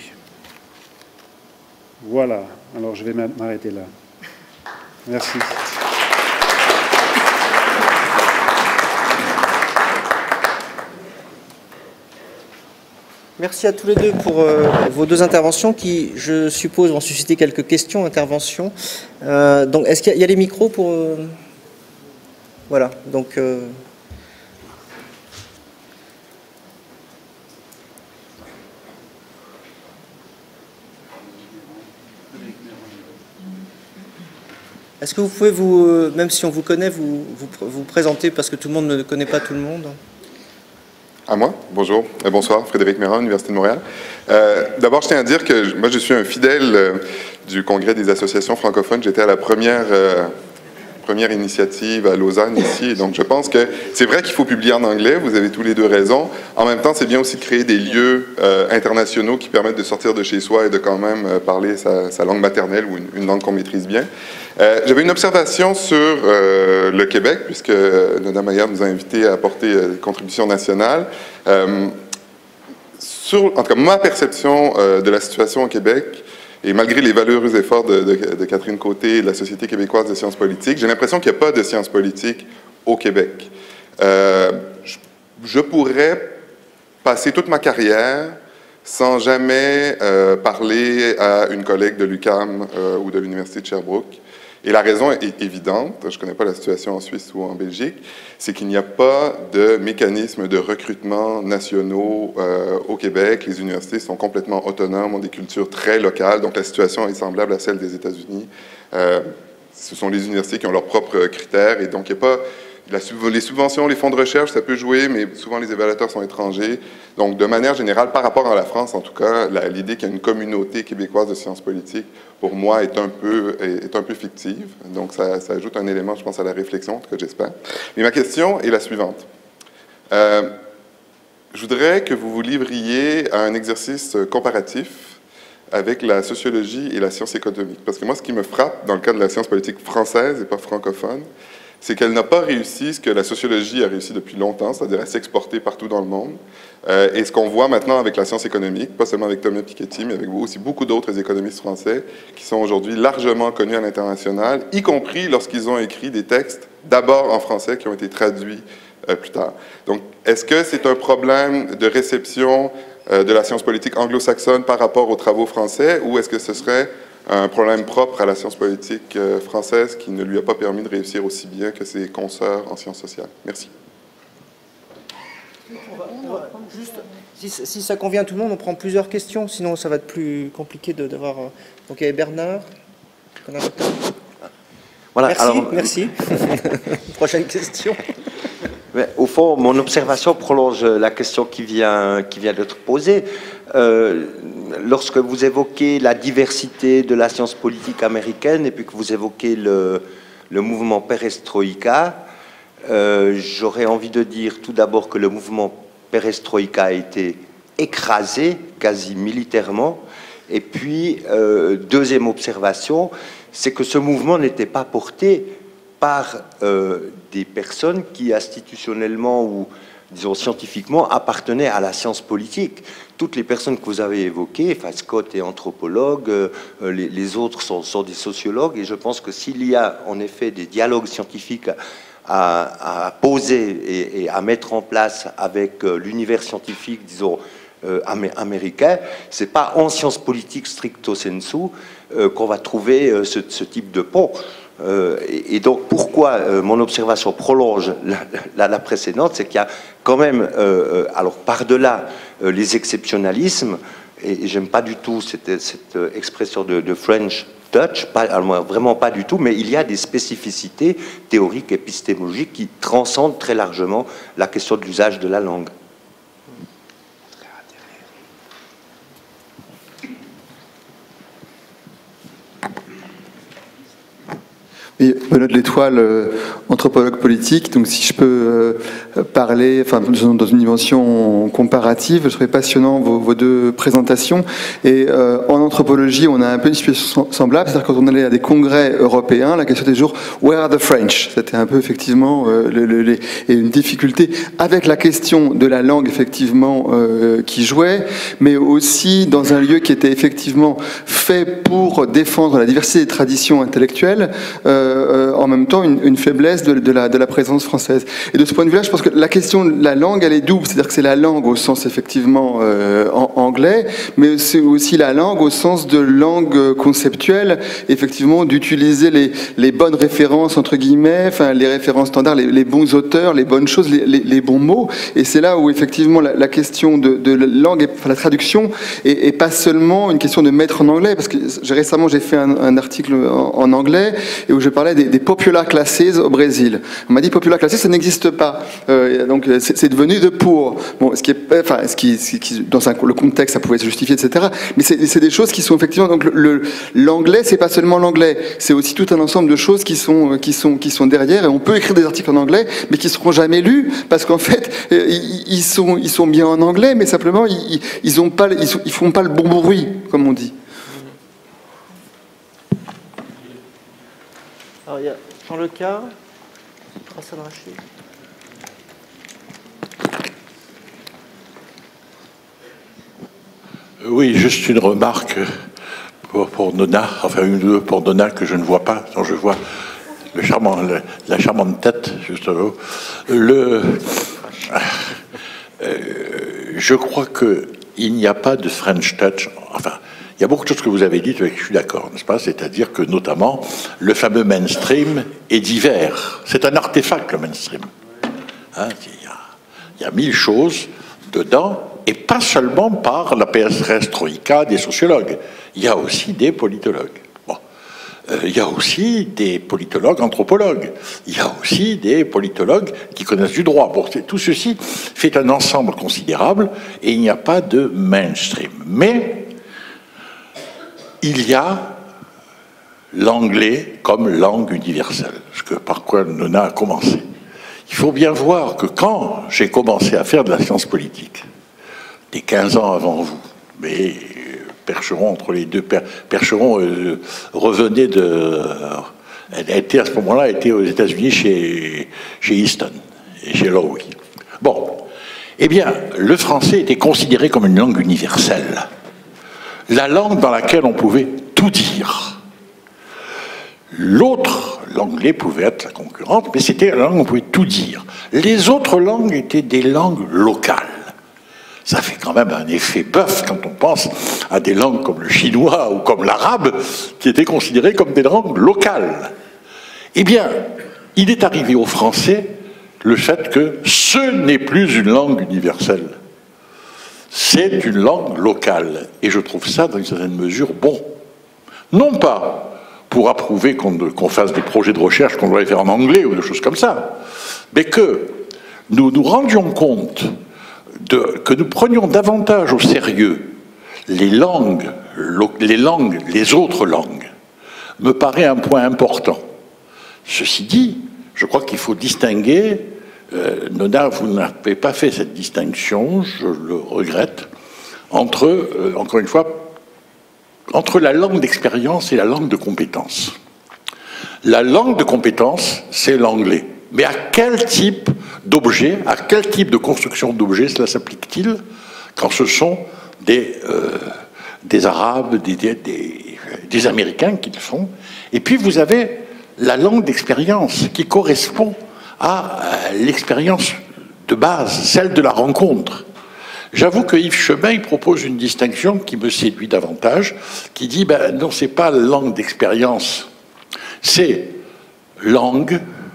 Voilà, alors je vais m'arrêter là. Merci. Merci à tous les deux pour euh, vos deux interventions qui, je suppose, vont susciter quelques questions, interventions. Euh, donc, est-ce qu'il y, y a les micros pour... Euh... Voilà, donc... Euh... Est-ce que vous pouvez, vous, euh, même si on vous connaît, vous, vous vous présenter, parce que tout le monde ne connaît pas tout le monde? À moi, bonjour, et bonsoir, Frédéric Méran, Université de Montréal. Euh, D'abord, je tiens à dire que je, moi, je suis un fidèle euh, du Congrès des associations francophones. J'étais à la première, euh, première initiative à Lausanne, ici, et donc je pense que c'est vrai qu'il faut publier en anglais, vous avez tous les deux raison. En même temps, c'est bien aussi de créer des lieux euh, internationaux qui permettent de sortir de chez soi et de quand même euh, parler sa, sa langue maternelle ou une, une langue qu'on maîtrise bien. Euh, J'avais une observation sur euh, le Québec, puisque Mme Maillard nous a invités à apporter euh, des contributions nationales. Euh, sur, en tout cas, ma perception euh, de la situation au Québec, et malgré les valeureux efforts de, de, de Catherine Côté et de la Société québécoise de sciences politiques, j'ai l'impression qu'il n'y a pas de sciences politiques au Québec. Euh, je, je pourrais passer toute ma carrière sans jamais euh, parler à une collègue de l'U Q A M euh, ou de l'Université de Sherbrooke. Et la raison est évidente, je ne connais pas la situation en Suisse ou en Belgique, c'est qu'il n'y a pas de mécanisme de recrutement nationaux euh, au Québec. Les universités sont complètement autonomes, ont des cultures très locales, donc la situation est semblable à celle des États-Unis. Euh, ce sont les universités qui ont leurs propres critères, et donc il n'y a pas... La, les subventions, les fonds de recherche, ça peut jouer, mais souvent les évaluateurs sont étrangers. Donc, de manière générale, par rapport à la France, en tout cas, l'idée qu'il y a une communauté québécoise de sciences politiques, pour moi, est un peu, est, est un peu fictive. Donc, ça, ça ajoute un élément, je pense, à la réflexion, en tout cas, j'espère. Mais ma question est la suivante. Euh, je voudrais que vous vous livriez à un exercice comparatif avec la sociologie et la science économique. Parce que moi, ce qui me frappe, dans le cas de la science politique française et pas francophone, c'est qu'elle n'a pas réussi ce que la sociologie a réussi depuis longtemps, c'est-à-dire à, à s'exporter partout dans le monde. Euh, et ce qu'on voit maintenant avec la science économique, pas seulement avec Thomas Piketty, mais avec aussi beaucoup d'autres économistes français qui sont aujourd'hui largement connus à l'international, y compris lorsqu'ils ont écrit des textes d'abord en français qui ont été traduits euh, plus tard. Donc, est-ce que c'est un problème de réception euh, de la science politique anglo-saxonne par rapport aux travaux français, ou est-ce que ce serait un problème propre à la science politique euh, française qui ne lui a pas permis de réussir aussi bien que ses consoeurs en sciences sociales? Merci. On va, on va juste, si, si ça convient à tout le monde, on prend plusieurs questions, sinon ça va être plus compliqué d'avoir... Donc il y avait Bernard. Voilà, merci, alors, merci. Prochaine question. Mais au fond, mon observation prolonge la question qui vient, qui vient d'être posée. Euh, lorsque vous évoquez la diversité de la science politique américaine et puis que vous évoquez le, le mouvement perestroïka, euh, j'aurais envie de dire tout d'abord que le mouvement perestroïka a été écrasé quasi militairement. Et puis, euh, deuxième observation, c'est que ce mouvement n'était pas porté par euh, des personnes qui institutionnellement ou disons scientifiquement appartenaient à la science politique. Toutes les personnes que vous avez évoquées, enfin, Scott est anthropologue, euh, les, les autres sont, sont des sociologues, et je pense que s'il y a en effet des dialogues scientifiques à, à poser et, et à mettre en place avec euh, l'univers scientifique, disons, euh, amé américain, c'est pas en sciences politiques stricto sensu euh, qu'on va trouver euh, ce, ce type de pont. Euh, et, et donc, pour, pourquoi euh, mon observation prolonge la, la, la précédente, c'est qu'il y a quand même, euh, alors par-delà euh, les exceptionnalismes, et, et j'aime pas du tout cette, cette expression de, de French touch, pas, alors, vraiment pas du tout, mais il y a des spécificités théoriques, épistémologiques qui transcendent très largement la question de l'usage de la langue. Oui, Benoît de l'Étoile, euh, anthropologue politique. Donc, si je peux euh, parler, enfin, dans une dimension comparative, je serais passionnant vos, vos deux présentations. Et euh, en anthropologie, on a un peu une situation semblable, c'est-à-dire quand on allait à des congrès européens, la question était toujours Where are the French? C'était un peu effectivement euh, le, le, les, et une difficulté avec la question de la langue effectivement euh, qui jouait, mais aussi dans un lieu qui était effectivement fait pour défendre la diversité des traditions intellectuelles. Euh, Euh, en même temps une, une faiblesse de, de, la, de la présence française. Et de ce point de vue-là, je pense que la question de la langue, elle est double, c'est-à-dire que c'est la langue au sens effectivement euh, en, anglais, mais c'est aussi la langue au sens de langue conceptuelle, effectivement d'utiliser les, les bonnes références, entre guillemets, enfin les références standards, les, les bons auteurs, les bonnes choses, les, les, les bons mots, et c'est là où effectivement la, la question de, de la langue, et, enfin, la traduction, est, est pas seulement une question de mettre en anglais, parce que j'ai, récemment j'ai fait un, un article en, en anglais, et où je parlais Des, des popular classes au Brésil. On m'a dit popular classes, ça n'existe pas. Euh, donc c'est devenu de pour. Bon, ce qui est, enfin, ce qui, ce qui dans un, le contexte, ça pouvait se justifier, et cetera. Mais c'est des choses qui sont effectivement. Donc l'anglais, c'est pas seulement l'anglais, c'est aussi tout un ensemble de choses qui sont qui sont qui sont derrière. Et on peut écrire des articles en anglais, mais qui seront jamais lus parce qu'en fait, ils, ils sont ils sont bien en anglais, mais simplement ils ils ont pas ils, ils font pas le bon bruit, comme on dit. Alors, il y a Jean Lecard, Hassan Rachid. Oui, juste une remarque pour, pour Nona, enfin une ou deux pour Nona que je ne vois pas, dont je vois le charmant, le, la charmante tête, justement. Le, euh, je crois qu'il n'y a pas de French touch, enfin, il y a beaucoup de choses que vous avez dites avec je suis d'accord, n'est-ce pas? C'est-à-dire que notamment le fameux mainstream est divers. C'est un artefact, le mainstream. Hein, il, y a, il y a mille choses dedans, et pas seulement par la perestroïka des sociologues. Il y a aussi des politologues. Bon. Euh, il y a aussi des politologues anthropologues. Il y a aussi des politologues qui connaissent du droit. Bon, tout ceci fait un ensemble considérable, et il n'y a pas de mainstream. Mais il y a l'anglais comme langue universelle, ce que par quoi Nona a commencé. Il faut bien voir que quand j'ai commencé à faire de la science politique, des quinze ans avant vous, mais Percheron, entre les deux, Percheron euh, revenait de... Elle était à ce moment-là, était aux États-Unis chez, chez Easton et chez Lowy. Bon, eh bien, le français était considéré comme une langue universelle. La langue dans laquelle on pouvait tout dire. L'autre, l'anglais pouvait être la concurrente, mais c'était la langue où on pouvait tout dire. Les autres langues étaient des langues locales. Ça fait quand même un effet bœuf quand on pense à des langues comme le chinois ou comme l'arabe, qui étaient considérées comme des langues locales. Eh bien, il est arrivé au français le fait que ce n'est plus une langue universelle. C'est une langue locale. Et je trouve ça, dans une certaine mesure, bon. Non pas pour approuver qu'on qu'on fasse des projets de recherche qu'on doit faire en anglais ou des choses comme ça, mais que nous nous rendions compte de, que nous prenions davantage au sérieux les langues, les langues, les autres langues, me paraît un point important. Ceci dit, je crois qu'il faut distinguer. Euh, Nona, vous n'avez pas fait cette distinction, je le regrette, entre, euh, encore une fois, entre la langue d'expérience et la langue de compétence. La langue de compétence, c'est l'anglais. Mais à quel type d'objet, à quel type de construction d'objet cela s'applique-t-il quand ce sont des, euh, des Arabes, des, des, des, des Américains qui le font? Et puis vous avez la langue d'expérience qui correspond à l'expérience de base, celle de la rencontre. J'avoue que Yves Chemin il propose une distinction qui me séduit davantage, qui dit, ben non, c'est pas langue d'expérience, c'est langue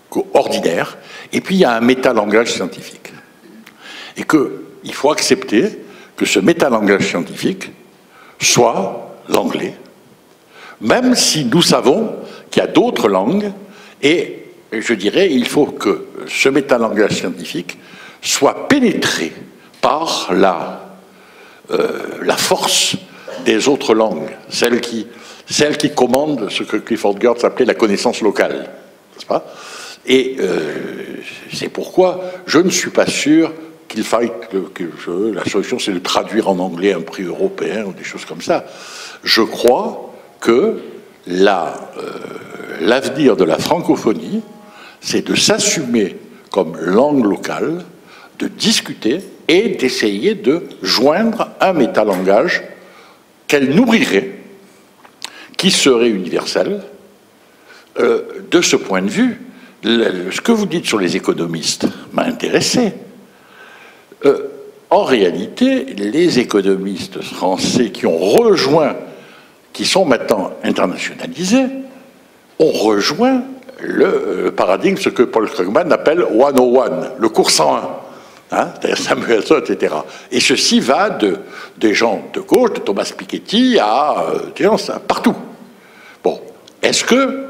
ordinaire, et puis il y a un métalangage scientifique. Et qu'il faut accepter que ce métalangage scientifique soit l'anglais, même si nous savons qu'il y a d'autres langues, et je dirais il faut que ce métalangage scientifique soit pénétré par la, euh, la force des autres langues, celles qui, celles qui commandent ce que Clifford Geertz appelait la connaissance locale, n'est-ce pas? Et euh, c'est pourquoi je ne suis pas sûr qu'il faille que, que je, la solution c'est de traduire en anglais un prix européen ou des choses comme ça. Je crois que la, euh, l'avenir de la francophonie, c'est de s'assumer comme langue locale, de discuter et d'essayer de joindre un métalangage qu'elle nourrirait, qui serait universel. Euh, de ce point de vue, le, ce que vous dites sur les économistes m'a intéressé. Euh, en réalité, les économistes français qui ont rejoint, qui sont maintenant internationalisés, ont rejoint le, le paradigme, ce que Paul Krugman appelle one oh one, le cours cent un. Hein, Samuelson, et cetera. Et ceci va de, des gens de gauche, de Thomas Piketty, à euh, des gens partout. Bon, est-ce que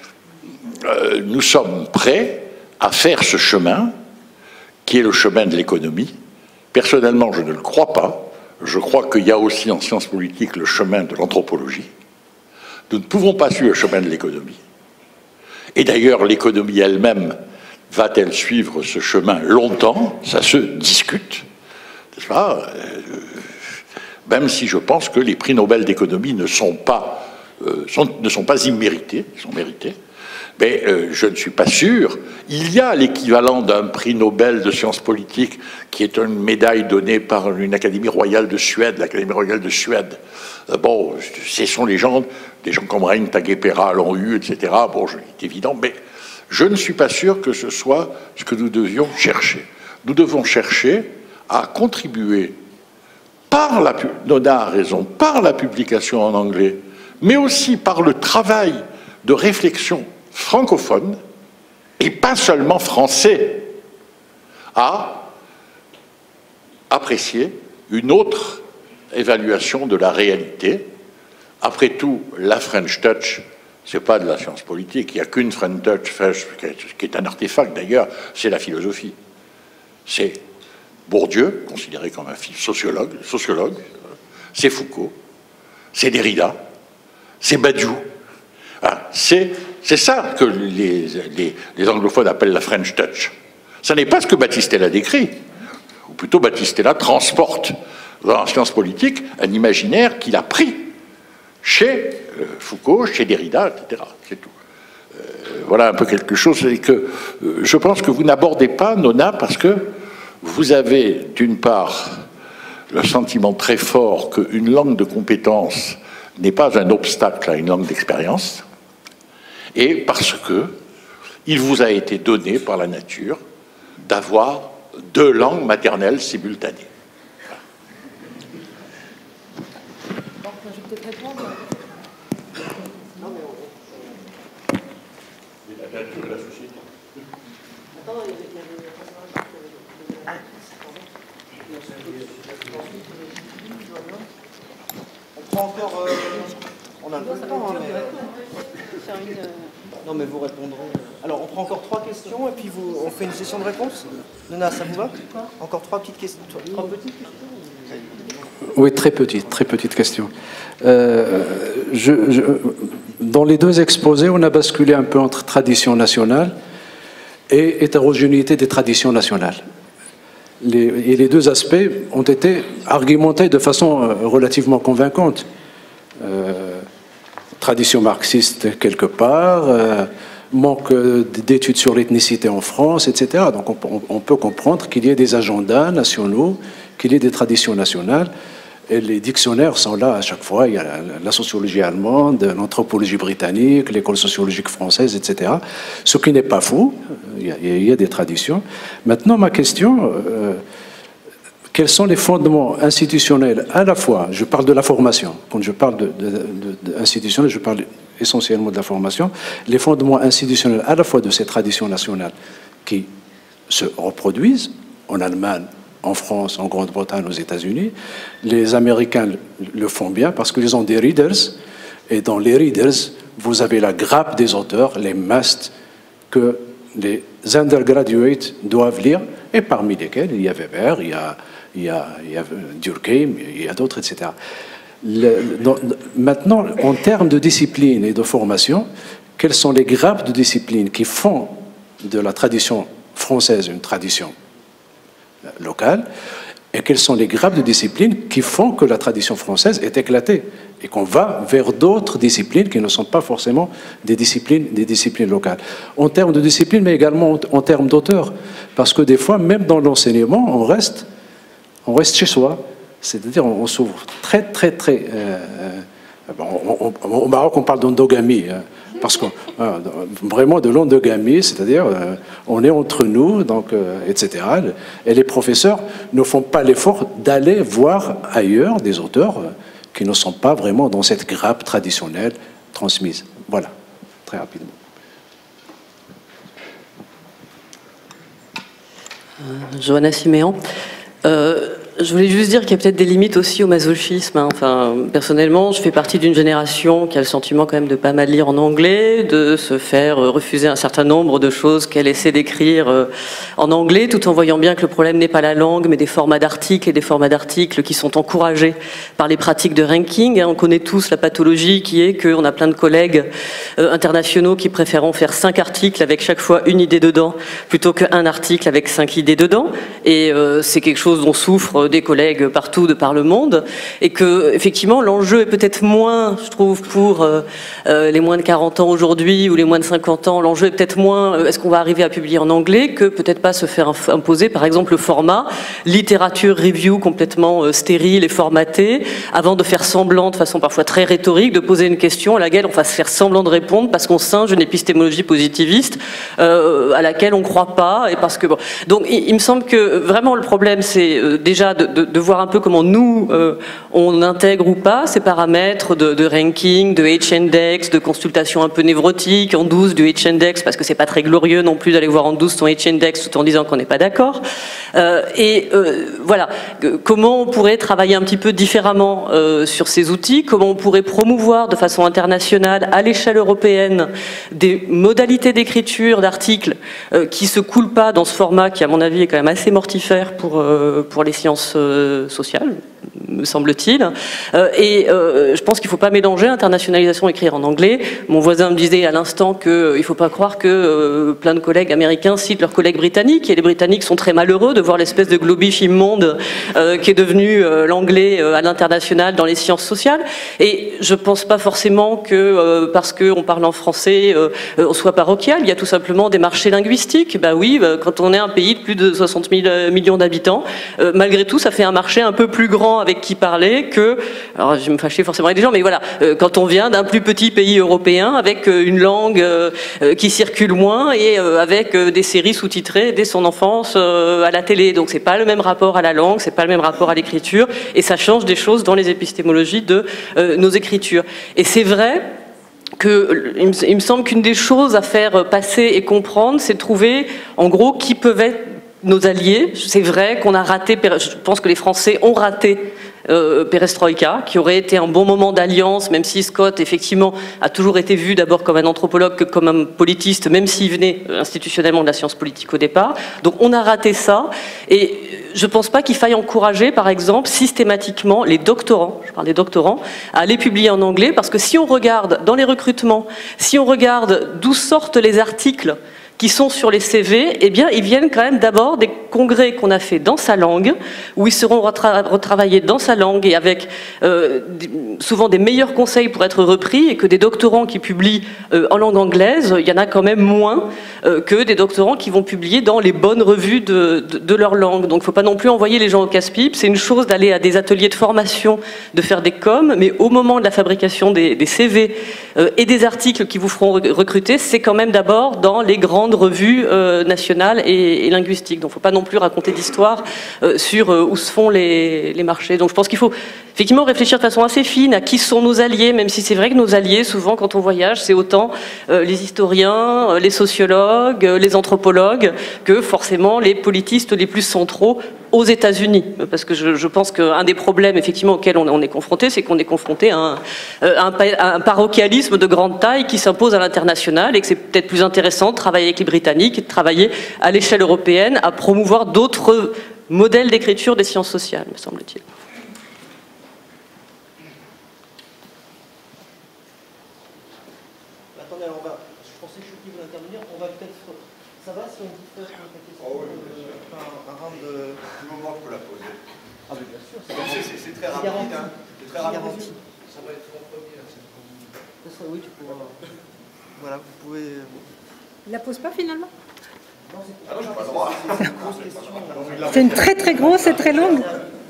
euh, nous sommes prêts à faire ce chemin, qui est le chemin de l'économie? Personnellement, je ne le crois pas. Je crois qu'il y a aussi en sciences politiques le chemin de l'anthropologie. Nous ne pouvons pas suivre le chemin de l'économie. Et d'ailleurs, l'économie elle-même, va-t-elle suivre ce chemin longtemps? Ça se discute, n'est-ce pas? Même si je pense que les prix Nobel d'économie ne sont pas, euh, sont, ne sont pas immérités, ils sont mérités, mais euh, je ne suis pas sûr. Il y a l'équivalent d'un prix Nobel de sciences politiques, qui est une médaille donnée par une Académie royale de Suède, l'Académie royale de Suède. Euh, bon, ce sont les gens, des gens comme Rein Taguepera l'ont eu, et cetera. Bon, c'est évident, mais je ne suis pas sûr que ce soit ce que nous devions chercher. Nous devons chercher à contribuer, par la, Nona a raison, par la publication en anglais, mais aussi par le travail de réflexion francophone, et pas seulement français, à apprécier une autre évaluation de la réalité. Après tout, la French Touch, c'est pas de la science politique, il n'y a qu'une French Touch, qui est un artefact d'ailleurs, c'est la philosophie. C'est Bourdieu, considéré comme un sociologue, sociologue, c'est Foucault, c'est Derrida, c'est Badiou. Ah, c'est ça que les, les, les anglophones appellent la French Touch. Ça n'est pas ce que Battistella décrit, ou plutôt Battistella transporte dans la science politique un imaginaire qu'il a pris chez euh, Foucault, chez Derrida, et cetera. C'est tout. Euh, voilà un peu quelque chose. Et que, euh, je pense que vous n'abordez pas, Nona, parce que vous avez, d'une part, le sentiment très fort qu'une langue de compétence n'est pas un obstacle à une langue d'expérience, et parce que il vous a été donné par la nature d'avoir deux langues maternelles simultanées. On prend encore... Euh, on a un peu de temps, hein, mais... Non, mais vous répondrez... Alors, on prend encore trois questions, et puis vous, on fait une session de réponses. Nona, ça vous va? Encore trois petites questions. Trois petites questions? Oui, très petite, très petite question. Euh, je, je, dans les deux exposés, on a basculé un peu entre tradition nationale et hétérogénéité des traditions nationales. Les, et les deux aspects ont été argumentés de façon euh, relativement convaincante. Euh, tradition marxiste quelque part, euh, manque d'études sur l'ethnicité en France, et cetera. Donc on, on peut comprendre qu'il y ait des agendas nationaux, qu'il y ait des traditions nationales. Et les dictionnaires sont là à chaque fois. Il y a la sociologie allemande, l'anthropologie britannique, l'école sociologique française, et cetera. Ce qui n'est pas faux. Il y a, il y a des traditions. Maintenant, ma question, euh, quels sont les fondements institutionnels à la fois, je parle de la formation, quand je parle de, de, de, de institutionnel, je parle essentiellement de la formation, les fondements institutionnels à la fois de ces traditions nationales qui se reproduisent en Allemagne, en France, en Grande-Bretagne, aux États-Unis. Les Américains le font bien parce qu'ils ont des readers, et dans les readers, vous avez la grappe des auteurs, les musts, que les undergraduates doivent lire, et parmi lesquels il y a Weber, il y a, il y a, il y a Durkheim, il y a d'autres, et cetera. Le, dans, maintenant, en termes de discipline et de formation, quelles sont les grappes de discipline qui font de la tradition française une tradition locale, et quelles sont les grappes de discipline qui font que la tradition française est éclatée et qu'on va vers d'autres disciplines qui ne sont pas forcément des disciplines, des disciplines locales. En termes de discipline, mais également en, en termes d'auteur, parce que des fois, même dans l'enseignement, on reste, on reste chez soi, c'est-à-dire on, on s'ouvre très, très, très... Euh, bon, on, on, au Maroc, on parle d'endogamie, hein, parce que euh, vraiment de l'endogamie, c'est-à-dire euh, on est entre nous, donc, euh, et cetera. Et les professeurs ne font pas l'effort d'aller voir ailleurs des auteurs euh, qui ne sont pas vraiment dans cette grappe traditionnelle transmise. Voilà, très rapidement. Euh, Johanna Siméan. Euh, Je voulais juste dire qu'il y a peut-être des limites aussi au masochisme. Hein. Enfin, personnellement, je fais partie d'une génération qui a le sentiment quand même de pas mal lire en anglais, de se faire refuser un certain nombre de choses qu'elle essaie d'écrire en anglais, tout en voyant bien que le problème n'est pas la langue, mais des formats d'articles et des formats d'articles qui sont encouragés par les pratiques de ranking. On connaît tous la pathologie qui est qu'on a plein de collègues internationaux qui préfèrent faire cinq articles avec chaque fois une idée dedans, plutôt qu'un article avec cinq idées dedans. Et euh, c'est quelque chose dont souffrent des collègues partout de par le monde, et que effectivement l'enjeu est peut-être moins, je trouve, pour euh, euh, les moins de quarante ans aujourd'hui ou les moins de cinquante ans, l'enjeu est peut-être moins euh, est-ce qu'on va arriver à publier en anglais, que peut-être pas se faire imposer par exemple le format littérature review complètement euh, stérile et formaté, avant de faire semblant de façon parfois très rhétorique de poser une question à laquelle on fasse faire semblant de répondre parce qu'on singe une épistémologie positiviste euh, à laquelle on croit pas, et parce que bon. Donc il, il me semble que vraiment le problème c'est euh, déjà De, de, de voir un peu comment nous, euh, on intègre ou pas ces paramètres de, de ranking, de H-index, de consultation un peu névrotique, en douce du H-index, parce que c'est pas très glorieux non plus d'aller voir en douce ton H-index tout en disant qu'on n'est pas d'accord. Euh, et euh, voilà, comment on pourrait travailler un petit peu différemment euh, sur ces outils, comment on pourrait promouvoir de façon internationale, à l'échelle européenne, des modalités d'écriture d'articles euh, qui se coulent pas dans ce format qui, à mon avis, est quand même assez mortifère pour, euh, pour les sciences sociale, me semble-t-il. Euh, et euh, je pense qu'il ne faut pas mélanger internationalisation et écrire en anglais. Mon voisin me disait à l'instant qu'il euh, ne faut pas croire que euh, plein de collègues américains citent leurs collègues britanniques, et les Britanniques sont très malheureux de voir l'espèce de globish immonde euh, qui est devenu euh, l'anglais euh, à l'international dans les sciences sociales. Et je ne pense pas forcément que euh, parce qu'on parle en français, euh, on soit parochial. Il y a tout simplement des marchés linguistiques. Bah oui, bah, quand on est un pays de plus de soixante mille millions d'habitants, euh, malgré tout, ça fait un marché un peu plus grand avec qui parler que, alors je vais me fâcher forcément avec des gens, mais voilà, euh, quand on vient d'un plus petit pays européen avec euh, une langue euh, euh, qui circule moins et euh, avec euh, des séries sous-titrées dès son enfance euh, à la télé. Donc c'est pas le même rapport à la langue, c'est pas le même rapport à l'écriture, et ça change des choses dans les épistémologies de euh, nos écritures. Et c'est vrai que, il me, il me semble qu'une des choses à faire passer et comprendre, c'est de trouver, en gros, qui peuvent être nos alliés. C'est vrai qu'on a raté, je pense que les Français ont raté euh, Perestroïka, qui aurait été un bon moment d'alliance, même si Scott, effectivement, a toujours été vu d'abord comme un anthropologue que comme un politiste, même s'il venait institutionnellement de la science politique au départ. Donc on a raté ça, et je ne pense pas qu'il faille encourager, par exemple, systématiquement les doctorants, je parle des doctorants, à aller publier en anglais, parce que si on regarde dans les recrutements, si on regarde d'où sortent les articles qui sont sur les C V, eh bien, ils viennent quand même d'abord des congrès qu'on a fait dans sa langue, où ils seront retra retravaillés dans sa langue et avec euh, souvent des meilleurs conseils pour être repris, et que des doctorants qui publient euh, en langue anglaise, il y en a quand même moins euh, que des doctorants qui vont publier dans les bonnes revues de, de, de leur langue. Donc, il ne faut pas non plus envoyer les gens au casse-pipe. C'est une chose d'aller à des ateliers de formation, de faire des coms, mais au moment de la fabrication des, des C V euh, et des articles qui vous feront recruter, c'est quand même d'abord dans les grandes grande revue euh, nationale et, et linguistique. Donc il ne faut pas non plus raconter d'histoire euh, sur euh, où se font les, les marchés. Donc je pense qu'il faut effectivement réfléchir de façon assez fine à qui sont nos alliés, même si c'est vrai que nos alliés, souvent quand on voyage, c'est autant euh, les historiens, euh, les sociologues, euh, les anthropologues, que forcément les politistes les plus centraux aux États-Unis, parce que je, je pense qu'un des problèmes effectivement auxquels on, on est confronté, c'est qu'on est confronté à un, un, un parochialisme de grande taille qui s'impose à l'international et que c'est peut-être plus intéressant de travailler avec les Britanniques et de travailler à l'échelle européenne à promouvoir d'autres modèles d'écriture des sciences sociales, me semble-t-il. Attendez, alors on va, je pensais que Chouki voulait intervenir, on va peut-être, ça va si on dit faire une question, oh oui, euh, un, un round de... Du moment que je peux la poser. Ah oui, bien sûr, c'est très rapide, hein. C'est très rapide. Ça va être en premier, là, cette ça serait, oui, tu pourras... Voilà, vous pouvez... Il la pose pas finalement? Non, ah non, j'ai pas le droit. C'est une très très grosse et très longue.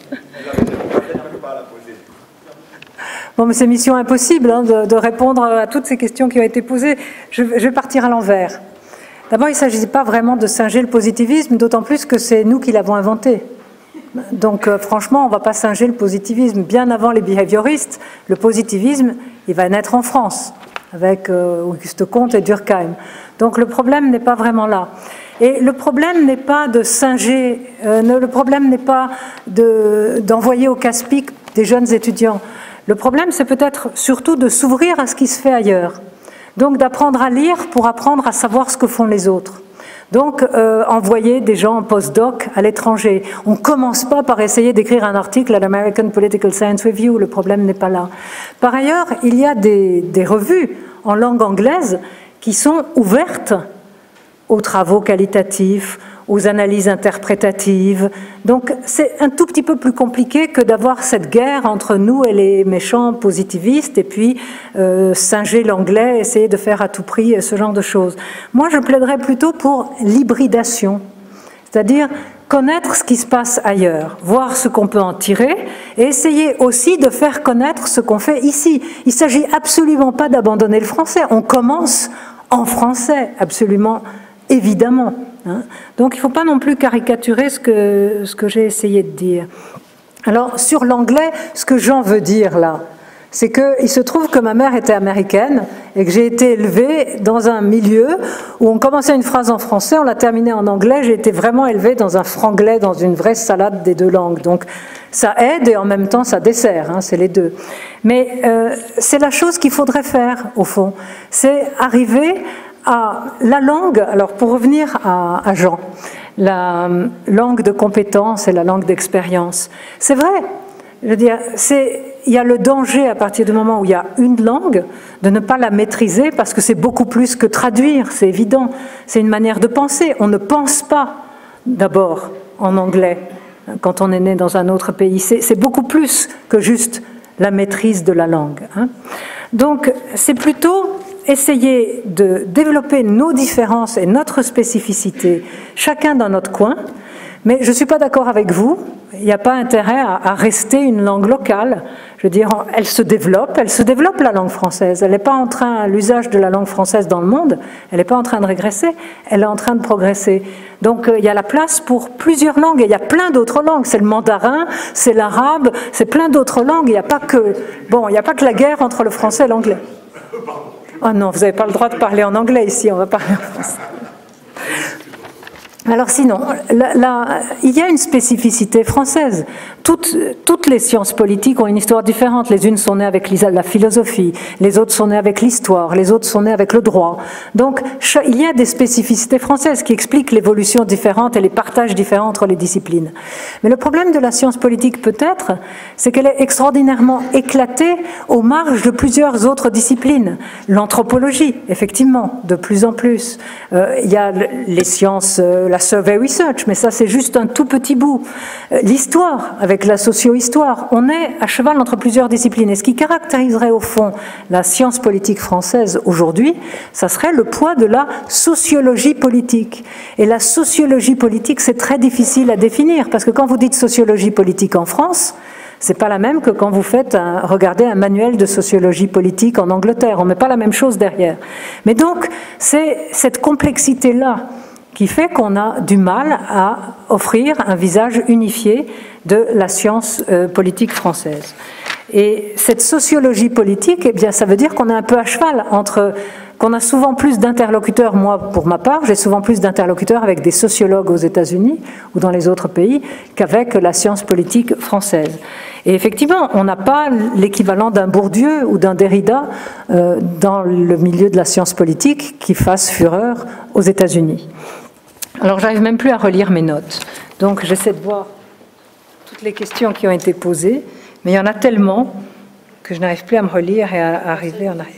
Bon, mais c'est mission impossible hein, de, de répondre à toutes ces questions qui ont été posées. Je, je vais partir à l'envers. D'abord, il ne s'agit pas vraiment de singer le positivisme, d'autant plus que c'est nous qui l'avons inventé. Donc, euh, franchement, on ne va pas singer le positivisme. Bien avant les behavioristes, le positivisme, il va naître en France, avec euh, Auguste Comte et Durkheim. Donc, le problème n'est pas vraiment là. Et le problème n'est pas de singer, euh, le problème n'est pas de, d'envoyer au casse-pique des jeunes étudiants. Le problème, c'est peut-être surtout de s'ouvrir à ce qui se fait ailleurs. Donc d'apprendre à lire pour apprendre à savoir ce que font les autres. Donc euh, envoyer des gens en post-doc à l'étranger. On ne commence pas par essayer d'écrire un article à l'American Political Science Review, le problème n'est pas là. Par ailleurs, il y a des, des revues en langue anglaise qui sont ouvertes aux travaux qualitatifs, aux analyses interprétatives. Donc c'est un tout petit peu plus compliqué que d'avoir cette guerre entre nous et les méchants positivistes et puis euh, singer l'anglais, essayer de faire à tout prix ce genre de choses. Moi, je plaiderais plutôt pour l'hybridation, c'est-à-dire connaître ce qui se passe ailleurs, voir ce qu'on peut en tirer et essayer aussi de faire connaître ce qu'on fait ici. Il ne s'agit absolument pas d'abandonner le français. On commence en français, absolument évidemment. Donc il ne faut pas non plus caricaturer ce que, ce que j'ai essayé de dire. Alors sur l'anglais, ce que j'en veux dire là, c'est qu'il se trouve que ma mère était américaine et que j'ai été élevée dans un milieu où on commençait une phrase en français, on la terminait en anglais, j'ai été vraiment élevée dans un franglais, dans une vraie salade des deux langues. Donc ça aide et en même temps ça dessert, hein, c'est les deux. Mais euh, c'est la chose qu'il faudrait faire au fond, c'est arriver à la langue, alors pour revenir à, à Jean, la langue de compétence et la langue d'expérience. C'est vrai, je veux dire, c'est, il y a le danger à partir du moment où il y a une langue de ne pas la maîtriser parce que c'est beaucoup plus que traduire, c'est évident. C'est une manière de penser. On ne pense pas d'abord en anglais quand on est né dans un autre pays. C'est, c'est beaucoup plus que juste la maîtrise de la langue. Hein. Donc c'est plutôt essayer de développer nos différences et notre spécificité, chacun dans notre coin, mais je ne suis pas d'accord avec vous, il n'y a pas intérêt à, à rester une langue locale. Je veux dire, elle se développe, elle se développe la langue française, elle n'est pas en train, l'usage de la langue française dans le monde, elle n'est pas en train de régresser, elle est en train de progresser. Donc il y a la place pour plusieurs langues, et il y a plein d'autres langues, c'est le mandarin, c'est l'arabe, c'est plein d'autres langues, il n'y a pas que, bon, il n'y a pas que la guerre entre le français et l'anglais. Oh non, vous n'avez pas le droit de parler en anglais ici, on va parler en français. Alors sinon, là, là, il y a une spécificité française. Toutes, toutes les sciences politiques ont une histoire différente. Les unes sont nées avec la philosophie, les autres sont nées avec l'histoire, les autres sont nées avec le droit. Donc il y a des spécificités françaises qui expliquent l'évolution différente et les partages différents entre les disciplines. Mais le problème de la science politique peut-être, c'est qu'elle est extraordinairement éclatée aux marges de plusieurs autres disciplines. L'anthropologie, effectivement, de plus en plus. Euh, il y a les sciences, euh, la survey research, mais ça c'est juste un tout petit bout. L'histoire, avec la socio-histoire, on est à cheval entre plusieurs disciplines. Et ce qui caractériserait au fond la science politique française aujourd'hui, ça serait le poids de la sociologie politique. Et la sociologie politique, c'est très difficile à définir, parce que quand vous dites sociologie politique en France, C'est pas la même que quand vous faites un, regardez un manuel de sociologie politique en Angleterre. On met pas la même chose derrière. Mais donc, c'est cette complexité-là qui fait qu'on a du mal à offrir un visage unifié de la science euh, politique française. Et cette sociologie politique, eh bien, ça veut dire qu'on est un peu à cheval entre, qu'on a souvent plus d'interlocuteurs, moi pour ma part, j'ai souvent plus d'interlocuteurs avec des sociologues aux États-Unis ou dans les autres pays qu'avec la science politique française. Et effectivement, on n'a pas l'équivalent d'un Bourdieu ou d'un Derrida euh, dans le milieu de la science politique qui fasse fureur aux États-Unis. Alors, j'arrive même plus à relire mes notes. Donc, j'essaie de voir toutes les questions qui ont été posées, mais il y en a tellement que je n'arrive plus à me relire et à arriver en arrière.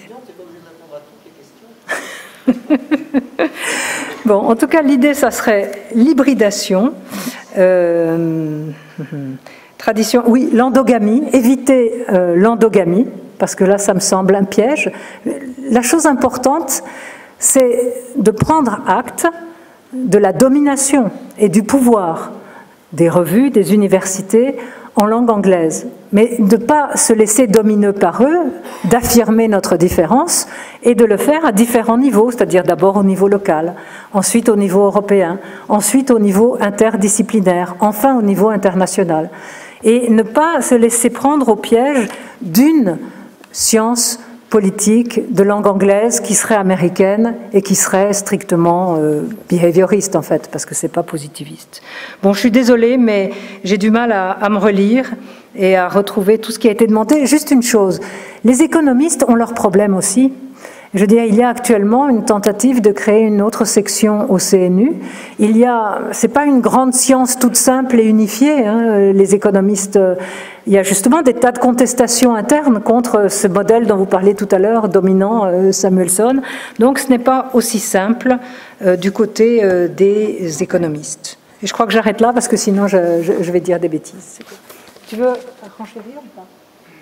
Bon, en tout cas, l'idée, ça serait l'hybridation, euh, tradition, oui, l'endogamie, éviter euh, l'endogamie, parce que là, ça me semble un piège. La chose importante, c'est de prendre acte de la domination et du pouvoir des revues, des universités en langue anglaise, mais de ne pas se laisser dominer par eux, d'affirmer notre différence et de le faire à différents niveaux, c'est-à-dire d'abord au niveau local, ensuite au niveau européen, ensuite au niveau interdisciplinaire, enfin au niveau international. Et ne pas se laisser prendre au piège d'une science politique de langue anglaise qui serait américaine et qui serait strictement euh, behavioriste en fait, parce que c'est pas positiviste. Bon, je suis désolée, mais j'ai du mal à, à me relire et à retrouver tout ce qui a été demandé. Juste une chose, les économistes ont leurs problèmes aussi. Je veux dire, il y a actuellement une tentative de créer une autre section au C N U. Il y a, c'est pas une grande science toute simple et unifiée, hein, les économistes. Il y a justement des tas de contestations internes contre ce modèle dont vous parliez tout à l'heure, dominant euh, Samuelson. Donc, ce n'est pas aussi simple euh, du côté euh, des économistes. Et je crois que j'arrête là parce que sinon, je, je, je vais dire des bêtises. Tu veux renchérir ou pas ?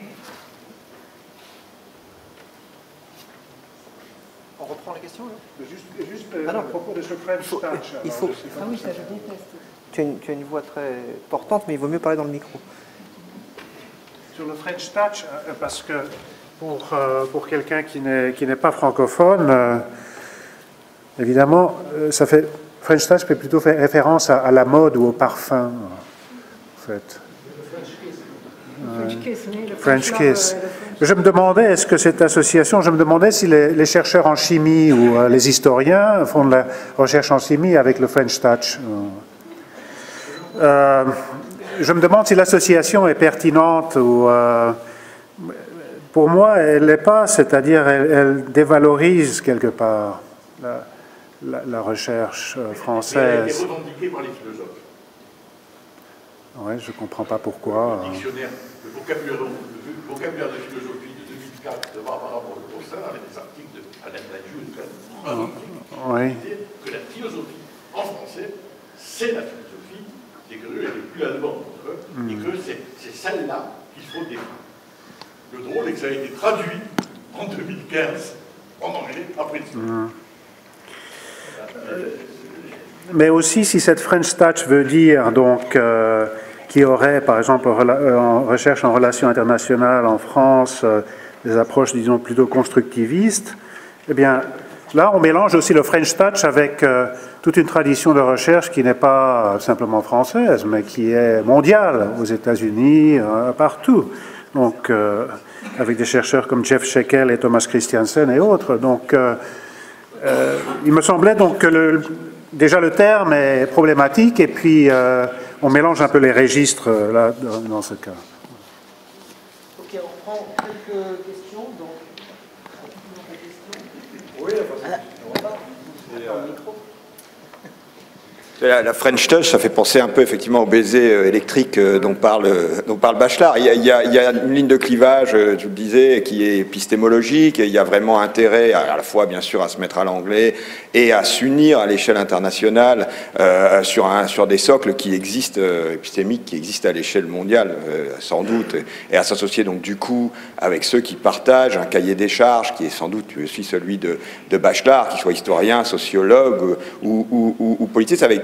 On reprend la question là ? Juste, juste euh, ah à propos de ce French il faut, Touch. Il faut, ah oui, ça je déteste. Tu as, une, tu as une voix très portante, mais il vaut mieux parler dans le micro. Sur le French Touch, parce que pour, euh, pour quelqu'un qui n'est, qui n'est pas francophone, euh, évidemment, ça fait, French Touch peut plutôt faire référence à, à la mode ou au parfum, en fait. French Kiss, oui, le French French Kiss. Love, Je me demandais, est-ce que cette association, je me demandais si les, les chercheurs en chimie ou euh, les historiens font de la recherche en chimie avec le French Touch. Euh, je me demande si l'association est pertinente ou... Euh, pour moi, elle n'est pas, c'est-à-dire elle, elle dévalorise quelque part la, la, la recherche française. Mais elle a été revendiquée par les philosophes. Oui, je ne comprends pas pourquoi. Le dictionnaire, le vocabulaire, le vocabulaire de philosophie de deux mille quatre de Barbara Brossa avec des articles de Alain Badiou et de oui. que la philosophie en français, c'est la philosophie des grues, elle n'est plus allemande contre eux, mm. et que c'est, c'est celle-là qu'il faut défendre. Le drôle est que ça a été traduit en deux mille quinze en anglais après le mm. Mais aussi, si cette French Touch veut dire donc euh, qu'il y aurait, par exemple, en recherche en relations internationales en France, euh, des approches, disons, plutôt constructivistes, eh bien, là, on mélange aussi le French Touch avec euh, toute une tradition de recherche qui n'est pas simplement française, mais qui est mondiale, aux États-Unis, euh, partout. Donc, euh, avec des chercheurs comme Jeff Shekel et Thomas Christiansen et autres. Donc, euh, euh, il me semblait donc que le... Déjà, le terme est problématique et puis euh, on mélange un peu les registres euh, là, dans, dans ce cas. Ok, on prend quelques questions. Donc, oui, on va. La, la French Touch, ça fait penser un peu effectivement au baiser euh, électrique euh, dont, parle, euh, dont parle Bachelard. Il y, a, il, y a, il y a une ligne de clivage, euh, je le disais, qui est épistémologique, et il y a vraiment intérêt à, à la fois bien sûr à se mettre à l'anglais et à s'unir à l'échelle internationale euh, sur, un, sur des socles qui existent, euh, épistémiques, qui existent à l'échelle mondiale euh, sans doute, et, et à s'associer donc du coup avec ceux qui partagent un cahier des charges qui est sans doute aussi celui de, de Bachelard, qu'il soit historien, sociologue ou, ou, ou, ou politique, avec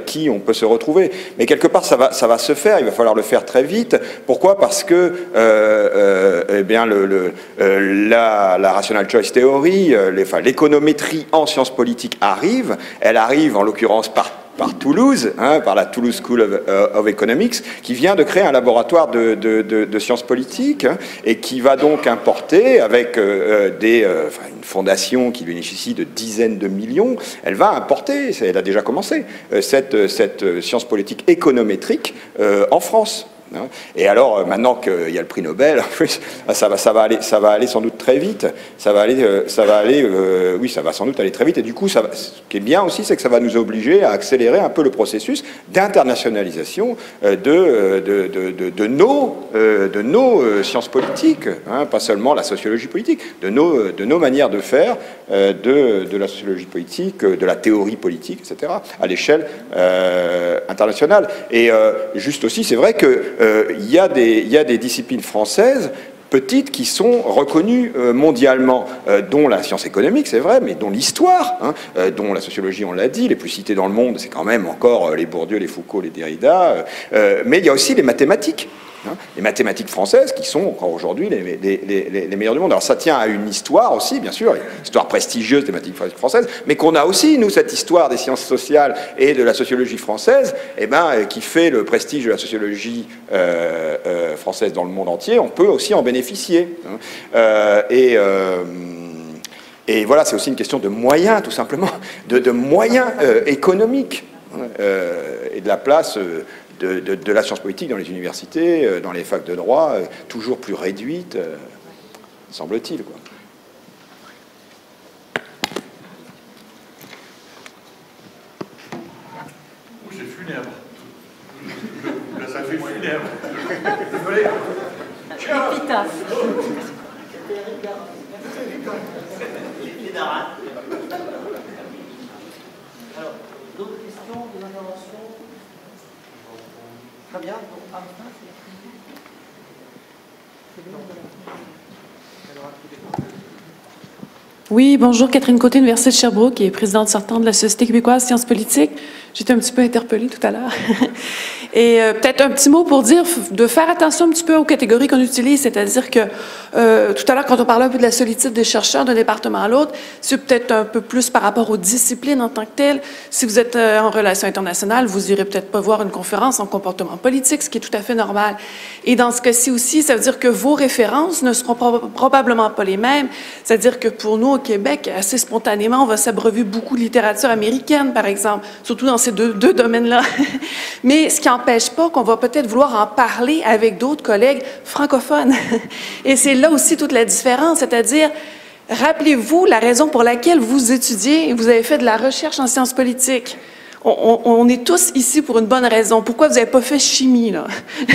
avec qui on peut se retrouver. Mais quelque part, ça va, ça va se faire, il va falloir le faire très vite. Pourquoi? Parce que euh, euh, eh bien, le, le, euh, la, la Rational Choice Theory, euh, les, enfin, l'économétrie en sciences politiques arrive. Elle arrive, en l'occurrence, par par Toulouse, hein, par la Toulouse School of, uh, of Economics, qui vient de créer un laboratoire de, de, de, de sciences politiques, hein, et qui va donc importer, avec euh, des, euh, enfin, une fondation qui bénéficie de dizaines de millions, elle va importer, elle a déjà commencé, euh, cette, cette science politique économétrique euh, en France. Et alors, maintenant qu'il y a le prix Nobel, ça va, ça va aller, ça va aller sans doute très vite. Ça va aller, ça va aller, euh, oui, ça va sans doute aller très vite. Et du coup, ça va, ce qui est bien aussi, c'est que ça va nous obliger à accélérer un peu le processus d'internationalisation de, de, de, de, de nos, de nos sciences politiques, hein, pas seulement la sociologie politique, de nos, de nos manières de faire, de, de la sociologie politique, de la théorie politique, et cetera, à l'échelle euh, internationale. Et euh, juste aussi, c'est vrai que Euh, il y a des, il y a des disciplines françaises petites qui sont reconnues euh, mondialement, euh, dont la science économique, c'est vrai, mais dont l'histoire, hein, euh, dont la sociologie, on l'a dit, les plus cités dans le monde, c'est quand même encore euh, les Bourdieu, les Foucault, les Derrida, euh, mais il y a aussi les mathématiques. Hein, les mathématiques françaises qui sont encore aujourd'hui les, les, les, les meilleures du monde. Alors ça tient à une histoire aussi, bien sûr, une histoire prestigieuse des mathématiques françaises, mais qu'on a aussi, nous, cette histoire des sciences sociales et de la sociologie française, eh ben, qui fait le prestige de la sociologie euh, euh, française dans le monde entier. On peut aussi en bénéficier. Hein, euh, et... Euh, Et voilà, c'est aussi une question de moyens, tout simplement, de, de moyens euh, économiques, hein, euh, et de la place euh, de, de, de la science politique dans les universités, euh, dans les facs de droit, euh, toujours plus réduite, euh, semble-t-il, quoi. Oh, c'est funèbre. Là, ça fait funèbre. Désolé. Épitaphe. Alors, d'autres questions, des interventions? Très bien. Oui, bonjour, Catherine Côté, Université de Sherbrooke, et présidente sortante de la Société québécoise sciences politiques. J'étais un petit peu interpellée tout à l'heure. Et euh, peut-être un petit mot pour dire de faire attention un petit peu aux catégories qu'on utilise, c'est-à-dire que euh, tout à l'heure, quand on parlait un peu de la solitude des chercheurs d'un département à l'autre, c'est peut-être un peu plus par rapport aux disciplines en tant que telles. Si vous êtes euh, en relations internationales, vous irez peut-être pas voir une conférence en comportement politique, ce qui est tout à fait normal. Et dans ce cas-ci aussi, ça veut dire que vos références ne seront pro probablement pas les mêmes. C'est-à-dire que pour nous, au Québec, assez spontanément, on va s'abreuver beaucoup de littérature américaine, par exemple, surtout dans ces deux, deux domaines-là. Mais ce qui n'empêche pas qu'on va peut-être vouloir en parler avec d'autres collègues francophones. Et c'est là aussi toute la différence, c'est-à-dire, rappelez-vous la raison pour laquelle vous étudiez et vous avez fait de la recherche en sciences politiques. On, on, on est tous ici pour une bonne raison. Pourquoi vous n'avez pas fait chimie, là?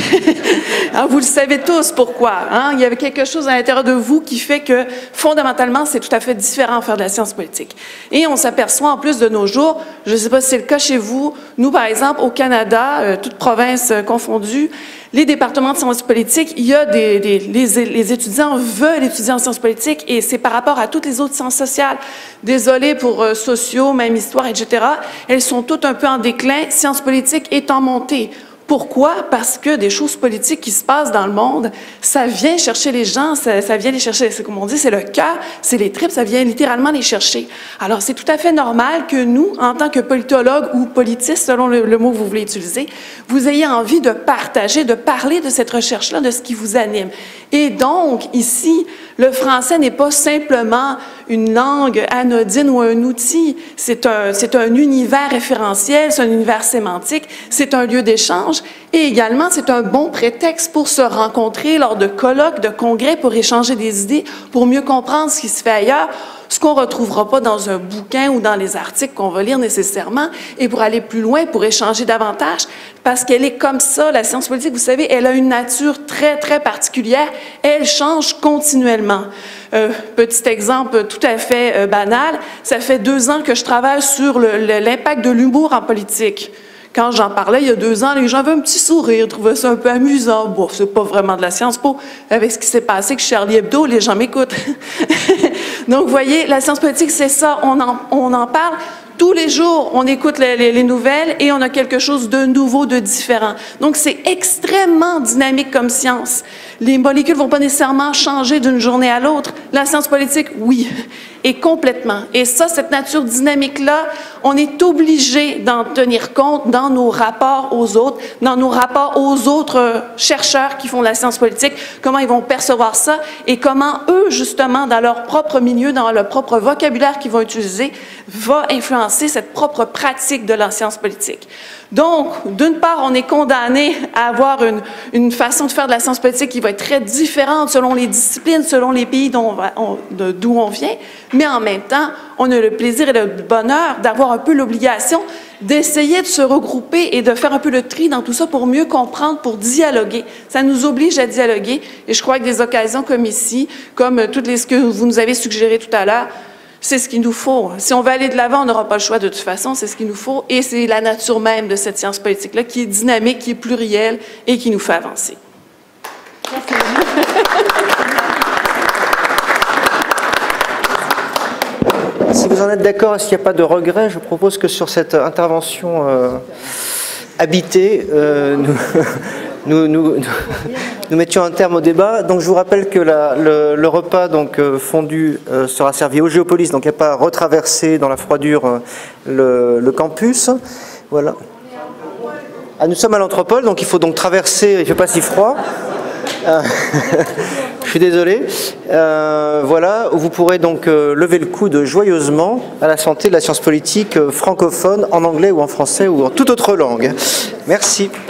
Hein, vous le savez tous pourquoi. Hein? Il y avait quelque chose à l'intérieur de vous qui fait que, fondamentalement, c'est tout à fait différent de faire de la science politique. Et on s'aperçoit, en plus de nos jours, je ne sais pas si c'est le cas chez vous, nous, par exemple, au Canada, euh, toutes provinces euh, confondues, les départements de sciences politiques, il y a des, des les, les étudiants veulent étudier en sciences politiques et c'est par rapport à toutes les autres sciences sociales. Désolée pour euh, sociaux, même histoire, et cetera. Elles sont toutes un peu en déclin. Sciences politiques est en montée. Pourquoi? Parce que des choses politiques qui se passent dans le monde, ça vient chercher les gens, ça, ça vient les chercher, c'est comme on dit, c'est le cœur, c'est les tripes, ça vient littéralement les chercher. Alors, c'est tout à fait normal que nous, en tant que politologues ou politistes, selon le, le mot que vous voulez utiliser, vous ayez envie de partager, de parler de cette recherche-là, de ce qui vous anime. Et donc, ici, le français n'est pas simplement une langue anodine ou un outil, c'est un, c'est un univers référentiel, c'est un univers sémantique, c'est un lieu d'échange et également c'est un bon prétexte pour se rencontrer lors de colloques, de congrès, pour échanger des idées, pour mieux comprendre ce qui se fait ailleurs, ce qu'on ne retrouvera pas dans un bouquin ou dans les articles qu'on va lire nécessairement, et pour aller plus loin, pour échanger davantage, parce qu'elle est comme ça, la science politique, vous savez, elle a une nature très, très particulière, elle change continuellement. Euh, petit exemple tout à fait euh, banal, ça fait deux ans que je travaille sur l'impact de l'humour en politique. Quand j'en parlais il y a deux ans, les gens avaient un petit sourire, trouvaient ça un peu amusant. Bon, c'est pas vraiment de la science po. Avec ce qui s'est passé avec Charlie Hebdo, les gens m'écoutent. Donc, vous voyez, la science politique, c'est ça. On en, on en parle Tous les jours, on écoute les, les, les nouvelles et on a quelque chose de nouveau, de différent. Donc, c'est extrêmement dynamique comme science. Les molécules ne vont pas nécessairement changer d'une journée à l'autre. La science politique, oui, et complètement. Et ça, cette nature dynamique-là, on est obligé d'en tenir compte dans nos rapports aux autres, dans nos rapports aux autres chercheurs qui font la science politique, comment ils vont percevoir ça et comment eux, justement, dans leur propre milieu, dans leur propre vocabulaire qu'ils vont utiliser, va influencer cette propre pratique de la science politique. Donc, d'une part, on est condamné à avoir une, une façon de faire de la science politique qui va être très différente selon les disciplines, selon les pays d'où on, on vient, mais en même temps, on a le plaisir et le bonheur d'avoir un peu l'obligation d'essayer de se regrouper et de faire un peu le tri dans tout ça pour mieux comprendre, pour dialoguer. Ça nous oblige à dialoguer et je crois que des occasions comme ici, comme toutes les ce que vous nous avez suggéré tout à l'heure, c'est ce qu'il nous faut. Si on veut aller de l'avant, on n'aura pas le choix de toute façon, c'est ce qu'il nous faut et c'est la nature même de cette science politique-là qui est dynamique, qui est plurielle et qui nous fait avancer. Merci. Si vous en êtes d'accord et s'il n'y a pas de regret, je propose que sur cette intervention euh, habitée, euh, nous, nous, nous, nous, nous mettions un terme au débat. Donc je vous rappelle que la, le, le repas donc, euh, fondu euh, sera servi au Géopolis, donc il n'y a pas à retraverser dans la froidure euh, le, le campus. Voilà. Ah, nous sommes à l'Anthropole, donc il faut donc traverser, il ne fait pas si froid. Euh, je suis désolé. Euh, voilà, vous pourrez donc euh, lever le coude joyeusement à la santé de la science politique euh, francophone, en anglais ou en français ou en toute autre langue. Merci.